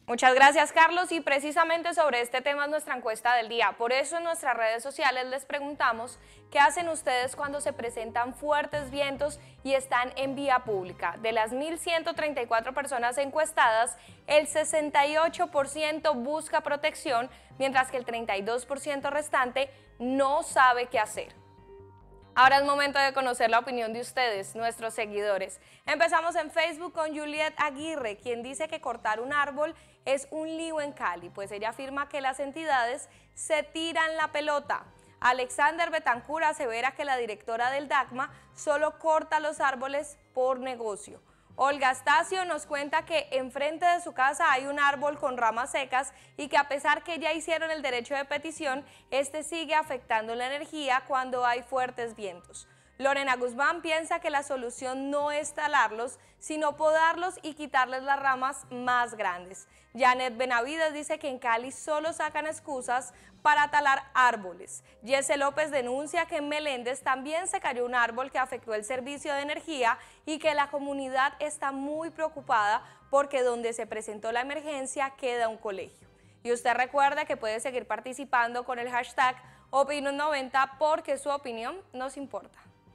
Muchas gracias, Carlos, y precisamente sobre este tema es nuestra encuesta del día. Por eso en nuestras redes sociales les preguntamos qué hacen ustedes cuando se presentan fuertes vientos y están en vía pública. De las 1.134 personas encuestadas, el 68% busca protección, mientras que el 32% restante no sabe qué hacer. Ahora es momento de conocer la opinión de ustedes, nuestros seguidores. Empezamos en Facebook con Juliet Aguirre, quien dice que cortar un árbol es un lío en Cali, pues ella afirma que las entidades se tiran la pelota. Alexander Betancur asevera que la directora del DACMA solo corta los árboles por negocio. Olga Astacio nos cuenta que enfrente de su casa hay un árbol con ramas secas y que a pesar que ya hicieron el derecho de petición, este sigue afectando la energía cuando hay fuertes vientos. Lorena Guzmán piensa que la solución no es talarlos, sino podarlos y quitarles las ramas más grandes. Janet Benavides dice que en Cali solo sacan excusas para talar árboles. Jesse López denuncia que en Meléndez también se cayó un árbol que afectó el servicio de energía y que la comunidad está muy preocupada porque donde se presentó la emergencia queda un colegio. Y usted recuerda que puede seguir participando con el hashtag Opinión90 porque su opinión nos importa.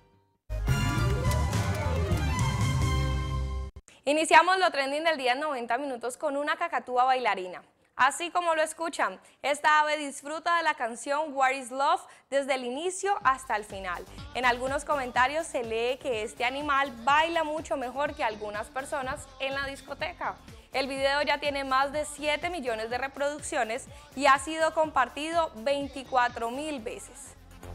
Iniciamos lo trending del día en 90 minutos con una cacatúa bailarina. Así como lo escuchan, esta ave disfruta de la canción What is Love desde el inicio hasta el final. En algunos comentarios se lee que este animal baila mucho mejor que algunas personas en la discoteca. El video ya tiene más de 7 millones de reproducciones y ha sido compartido 24.000 veces.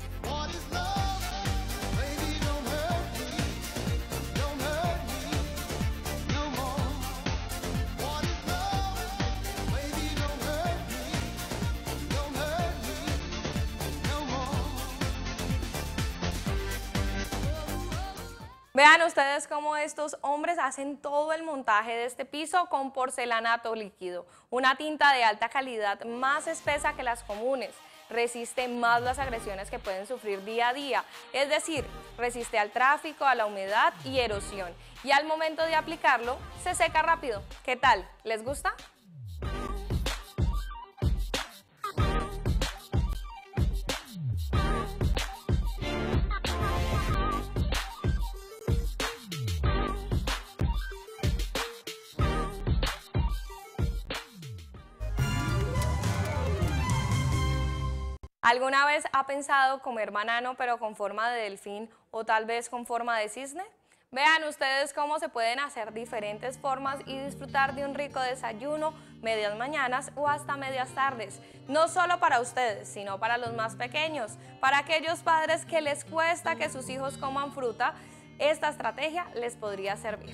Vean ustedes cómo estos hombres hacen todo el montaje de este piso con porcelanato líquido, una tinta de alta calidad más espesa que las comunes, resiste más las agresiones que pueden sufrir día a día, es decir, resiste al tráfico, a la humedad y erosión. Y al momento de aplicarlo, se seca rápido. ¿Qué tal? ¿Les gusta? ¿Alguna vez ha pensado comer banano pero con forma de delfín o tal vez con forma de cisne? Vean ustedes cómo se pueden hacer diferentes formas y disfrutar de un rico desayuno, medias mañanas o hasta medias tardes. No solo para ustedes, sino para los más pequeños, para aquellos padres que les cuesta que sus hijos coman fruta, esta estrategia les podría servir.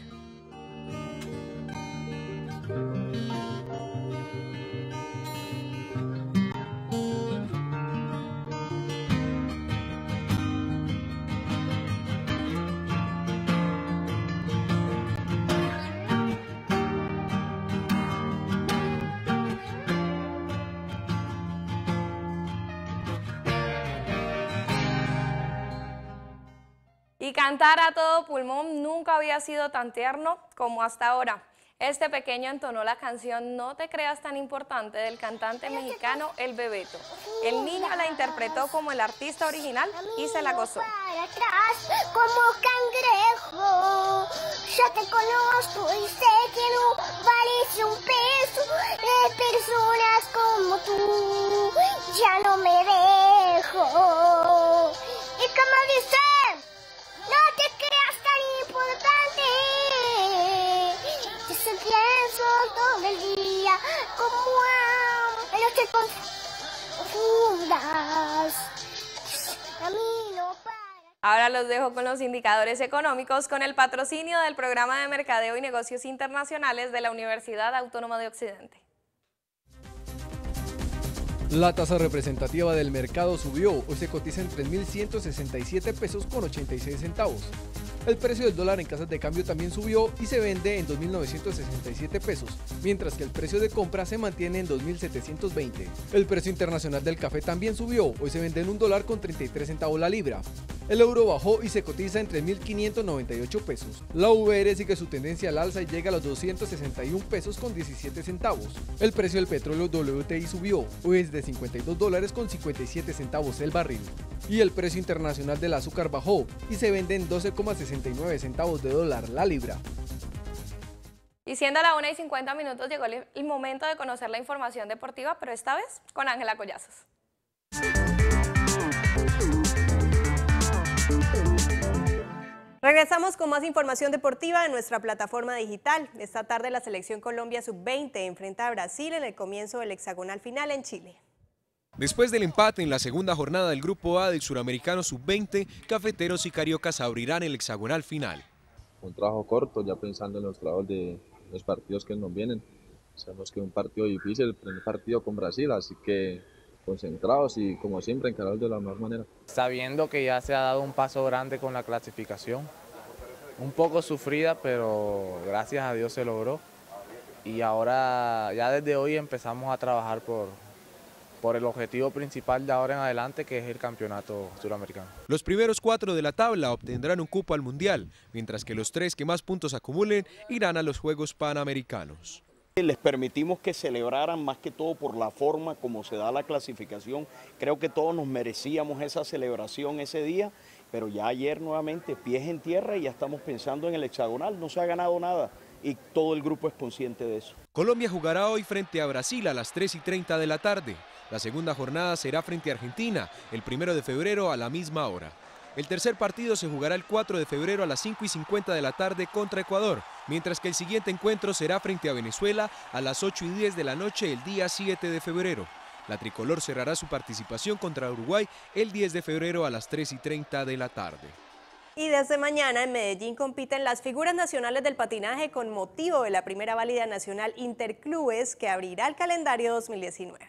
Y cantar a todo pulmón nunca había sido tan tierno como hasta ahora. Este pequeño entonó la canción No te creas tan importante del cantante mexicano El Bebeto. El niño la interpretó como el artista original y se la gozó. Para atrás como cangrejo, ya te conozco y sé que no vales un peso de personas como tú, ya no me dejo. Y como dice, no te creas tan importante, yo se pienso todo el día como amo, no te confundas, camino para... Ahora los dejo con los indicadores económicos con el patrocinio del Programa de Mercadeo y Negocios Internacionales de la Universidad Autónoma de Occidente. La tasa representativa del mercado subió, hoy se cotiza en 3.167 pesos con 86 centavos. El precio del dólar en casas de cambio también subió y se vende en 2.967 pesos, mientras que el precio de compra se mantiene en 2.720. El precio internacional del café también subió, hoy se vende en $1.33 la libra. El euro bajó y se cotiza en 3.598 pesos. La VR sigue su tendencia al alza y llega a los 261 pesos con 17 centavos. El precio del petróleo WTI subió, hoy es de $52 con 57 centavos el barril. Y el precio internacional del azúcar bajó y se vende en 12,69 centavos de dólar la libra. Y siendo la 1:50 llegó el momento de conocer la información deportiva, pero esta vez con Ángela Collazos. Regresamos con más información deportiva en nuestra plataforma digital. Esta tarde la Selección Colombia Sub-20 enfrenta a Brasil en el comienzo del hexagonal final en Chile. Después del empate en la segunda jornada del Grupo A del Suramericano Sub-20, Cafeteros y Cariocas abrirán el hexagonal final. Un trabajo corto, ya pensando en los trabajos de los partidos que nos vienen. Sabemos que es un partido difícil, el primer partido con Brasil, así que concentrados y como siempre encarados de la mejor manera. Sabiendo que ya se ha dado un paso grande con la clasificación, un poco sufrida, pero gracias a Dios se logró. Y ahora ya desde hoy empezamos a trabajar por el objetivo principal de ahora en adelante, que es el campeonato suramericano. Los primeros 4 de la tabla obtendrán un cupo al Mundial, mientras que los 3 que más puntos acumulen irán a los Juegos Panamericanos. Les permitimos que celebraran más que todo por la forma como se da la clasificación. Creo que todos nos merecíamos esa celebración ese día, pero ya ayer nuevamente pies en tierra y ya estamos pensando en el hexagonal. No se ha ganado nada y todo el grupo es consciente de eso. Colombia jugará hoy frente a Brasil a las 3:30 de la tarde. La segunda jornada será frente a Argentina, el 1 de febrero a la misma hora. El tercer partido se jugará el 4 de febrero a las 5:50 de la tarde contra Ecuador, mientras que el siguiente encuentro será frente a Venezuela a las 8:10 de la noche el día 7 de febrero. La tricolor cerrará su participación contra Uruguay el 10 de febrero a las 3:30 de la tarde. Y desde mañana en Medellín compiten las figuras nacionales del patinaje con motivo de la primera válida nacional Interclubes que abrirá el calendario 2019.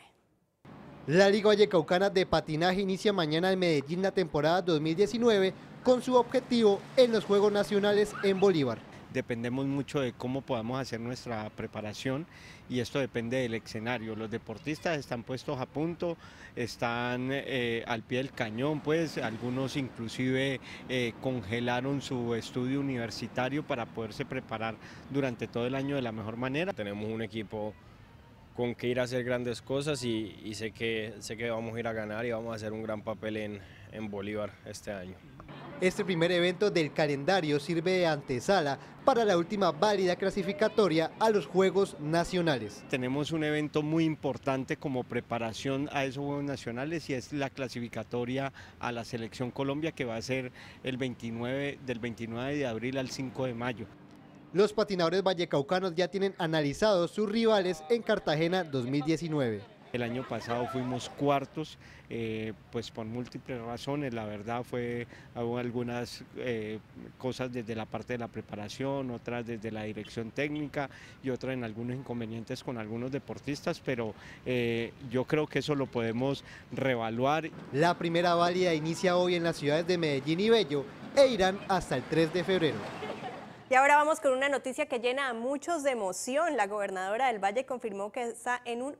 La Liga Vallecaucana de Patinaje inicia mañana en Medellín la temporada 2019 con su objetivo en los Juegos Nacionales en Bolívar. Dependemos mucho de cómo podamos hacer nuestra preparación y esto depende del escenario. Los deportistas están puestos a punto, están al pie del cañón, pues algunos inclusive congelaron su estudio universitario para poderse preparar durante todo el año de la mejor manera. Tenemos un equipo con que ir a hacer grandes cosas y sé que vamos a ir a ganar y vamos a hacer un gran papel en Bolívar este año. Este primer evento del calendario sirve de antesala para la última válida clasificatoria a los Juegos Nacionales. Tenemos un evento muy importante como preparación a esos Juegos Nacionales y es la clasificatoria a la Selección Colombia que va a ser del 29 de abril al 5 de mayo. Los patinadores vallecaucanos ya tienen analizados sus rivales en Cartagena 2019. El año pasado fuimos cuartos, pues por múltiples razones, la verdad hubo algunas cosas desde la parte de la preparación, otras desde la dirección técnica y otras en algunos inconvenientes con algunos deportistas, pero yo creo que eso lo podemos reevaluar. La primera válida inicia hoy en las ciudades de Medellín y Bello e irán hasta el 3 de febrero. Y ahora vamos con una noticia que llena a muchos de emoción. La gobernadora del Valle confirmó que está en un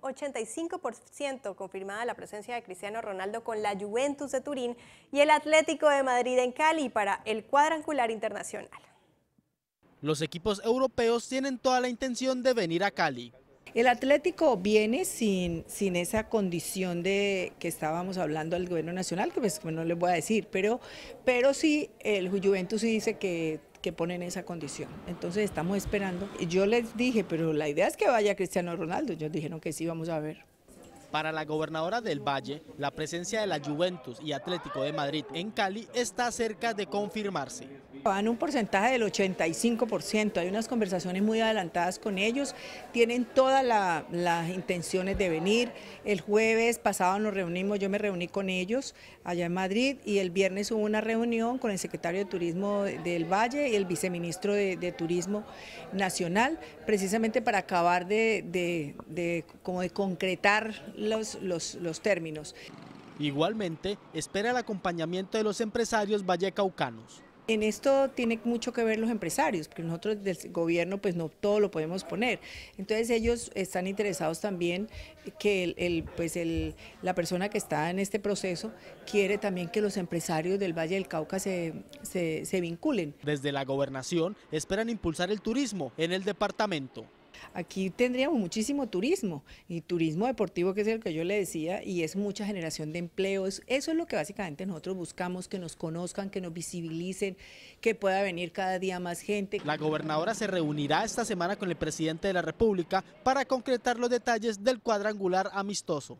85% confirmada la presencia de Cristiano Ronaldo con la Juventus de Turín y el Atlético de Madrid en Cali para el cuadrangular internacional. Los equipos europeos tienen toda la intención de venir a Cali. El Atlético viene sin esa condición de que estábamos hablando del gobierno nacional, que pues no les voy a decir, pero sí, el Juventus sí dice que ponen esa condición. Entonces estamos esperando. Yo les dije, pero la idea es que vaya Cristiano Ronaldo. Ellos dijeron que sí, vamos a ver. Para la gobernadora del Valle, la presencia de la Juventus y Atlético de Madrid en Cali está cerca de confirmarse. Van un porcentaje del 85%, hay unas conversaciones muy adelantadas con ellos, tienen todas las intenciones de venir. El jueves pasado nos reunimos, yo me reuní con ellos allá en Madrid y el viernes hubo una reunión con el secretario de Turismo del Valle y el viceministro de Turismo Nacional, precisamente para acabar de concretar los términos. Igualmente, espera el acompañamiento de los empresarios vallecaucanos. En esto tiene mucho que ver los empresarios, porque nosotros del gobierno pues no todo lo podemos poner. Entonces ellos están interesados también que la persona que está en este proceso quiere también que los empresarios del Valle del Cauca se vinculen. Desde la gobernación esperan impulsar el turismo en el departamento. Aquí tendríamos muchísimo turismo, y turismo deportivo, que es el que yo le decía, y es mucha generación de empleos. Eso es lo que básicamente nosotros buscamos, que nos conozcan, que nos visibilicen, que pueda venir cada día más gente. La gobernadora se reunirá esta semana con el presidente de la República para concretar los detalles del cuadrangular amistoso.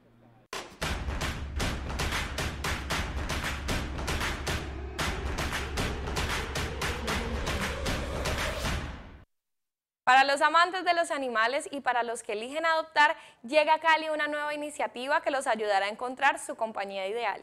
Para los amantes de los animales y para los que eligen adoptar, llega a Cali una nueva iniciativa que los ayudará a encontrar su compañía ideal.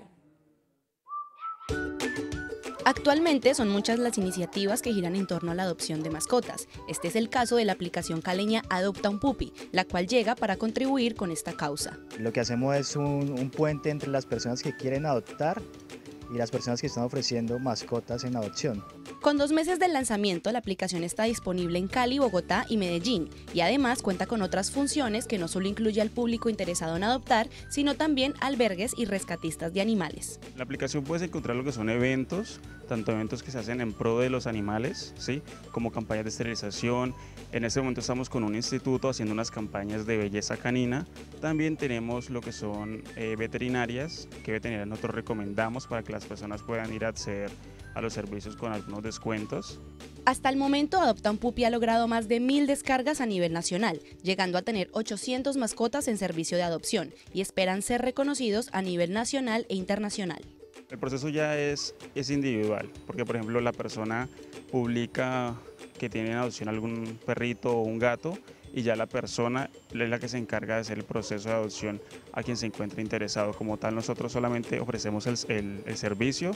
Actualmente son muchas las iniciativas que giran en torno a la adopción de mascotas. Este es el caso de la aplicación caleña Adopta un Pupi, la cual llega para contribuir con esta causa. Lo que hacemos es un puente entre las personas que quieren adoptar y las personas que están ofreciendo mascotas en adopción. Con 2 meses del lanzamiento, la aplicación está disponible en Cali, Bogotá y Medellín, y además cuenta con otras funciones que no solo incluye al público interesado en adoptar, sino también albergues y rescatistas de animales. En la aplicación puedes encontrar lo que son eventos, tanto eventos que se hacen en pro de los animales, ¿sí?, como campañas de esterilización. En este momento estamos con un instituto haciendo unas campañas de belleza canina. También tenemos lo que son veterinarias, que veterinarias nosotros recomendamos para que las personas puedan ir a acceder a los servicios con algunos descuentos. Hasta el momento, Adopta un Pupi ha logrado más de 1000 descargas a nivel nacional, llegando a tener 800 mascotas en servicio de adopción, y esperan ser reconocidos a nivel nacional e internacional. El proceso ya es individual, porque por ejemplo la persona publica que tiene en adopción algún perrito o un gato, y ya la persona es la que se encarga de hacer el proceso de adopción a quien se encuentre interesado. Como tal, nosotros solamente ofrecemos el servicio.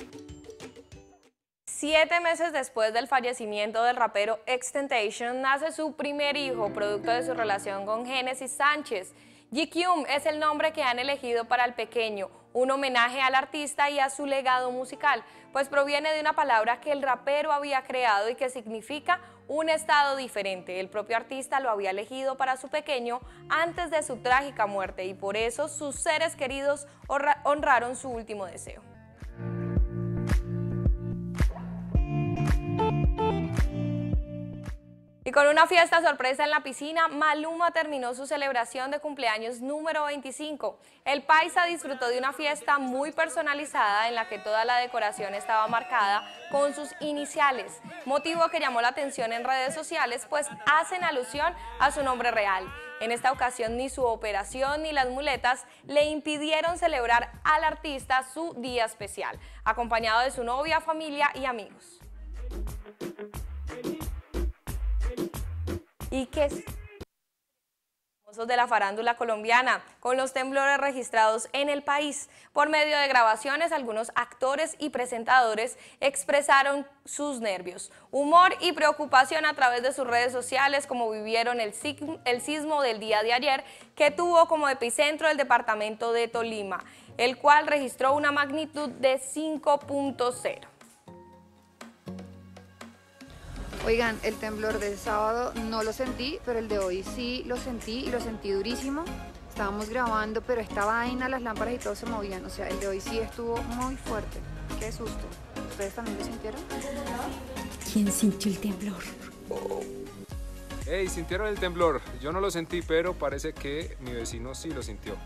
7 meses después del fallecimiento del rapero XXXTentacion, nace su primer hijo, producto de su relación con Génesis Sánchez. G-Kyum es el nombre que han elegido para el pequeño, un homenaje al artista y a su legado musical, pues proviene de una palabra que el rapero había creado y que significa un estado diferente. El propio artista lo había elegido para su pequeño antes de su trágica muerte, y por eso sus seres queridos honraron su último deseo. Y con una fiesta sorpresa en la piscina, Maluma terminó su celebración de cumpleaños número 25. El paisa disfrutó de una fiesta muy personalizada en la que toda la decoración estaba marcada con sus iniciales, motivo que llamó la atención en redes sociales, pues hacen alusión a su nombre real. En esta ocasión ni su operación ni las muletas le impidieron celebrar al artista su día especial, acompañado de su novia, familia y amigos. ¿Y qué es? Famosos de la farándula colombiana, con los temblores registrados en el país. Por medio de grabaciones, algunos actores y presentadores expresaron sus nervios, humor y preocupación a través de sus redes sociales, como vivieron el sismo del día de ayer, que tuvo como epicentro el departamento de Tolima, el cual registró una magnitud de 5.0. Oigan, el temblor del sábado no lo sentí, pero el de hoy sí lo sentí, y lo sentí durísimo. Estábamos grabando, pero esta vaina, las lámparas y todo se movían. O sea, el de hoy sí estuvo muy fuerte. Qué susto. ¿Ustedes también lo sintieron? ¿Quién sintió el temblor? Hey, ¿sintieron el temblor? Yo no lo sentí, pero parece que mi vecino sí lo sintió.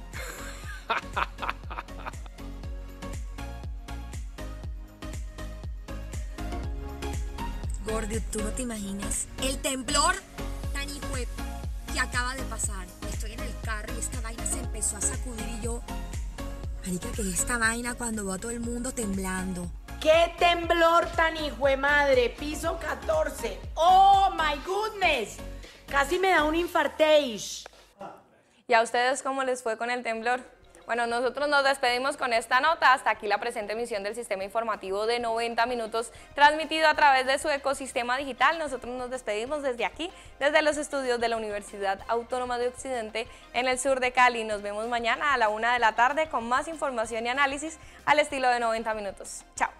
Gordo, tú no te imaginas el temblor tan hijuep que acaba de pasar. Estoy en el carro y esta vaina se empezó a sacudir y yo, marica, ¿qué es esta vaina cuando va todo el mundo temblando? ¡Qué temblor tan hijuemadre! Piso 14. ¡Oh, my goodness! Casi me da un infartage. ¿Y a ustedes cómo les fue con el temblor? Bueno, nosotros nos despedimos con esta nota. Hasta aquí la presente emisión del Sistema Informativo de 90 minutos, transmitido a través de su ecosistema digital. Nosotros nos despedimos desde aquí, desde los estudios de la Universidad Autónoma de Occidente, en el sur de Cali. Nos vemos mañana a la 1 de la tarde con más información y análisis al estilo de 90 minutos. Chao.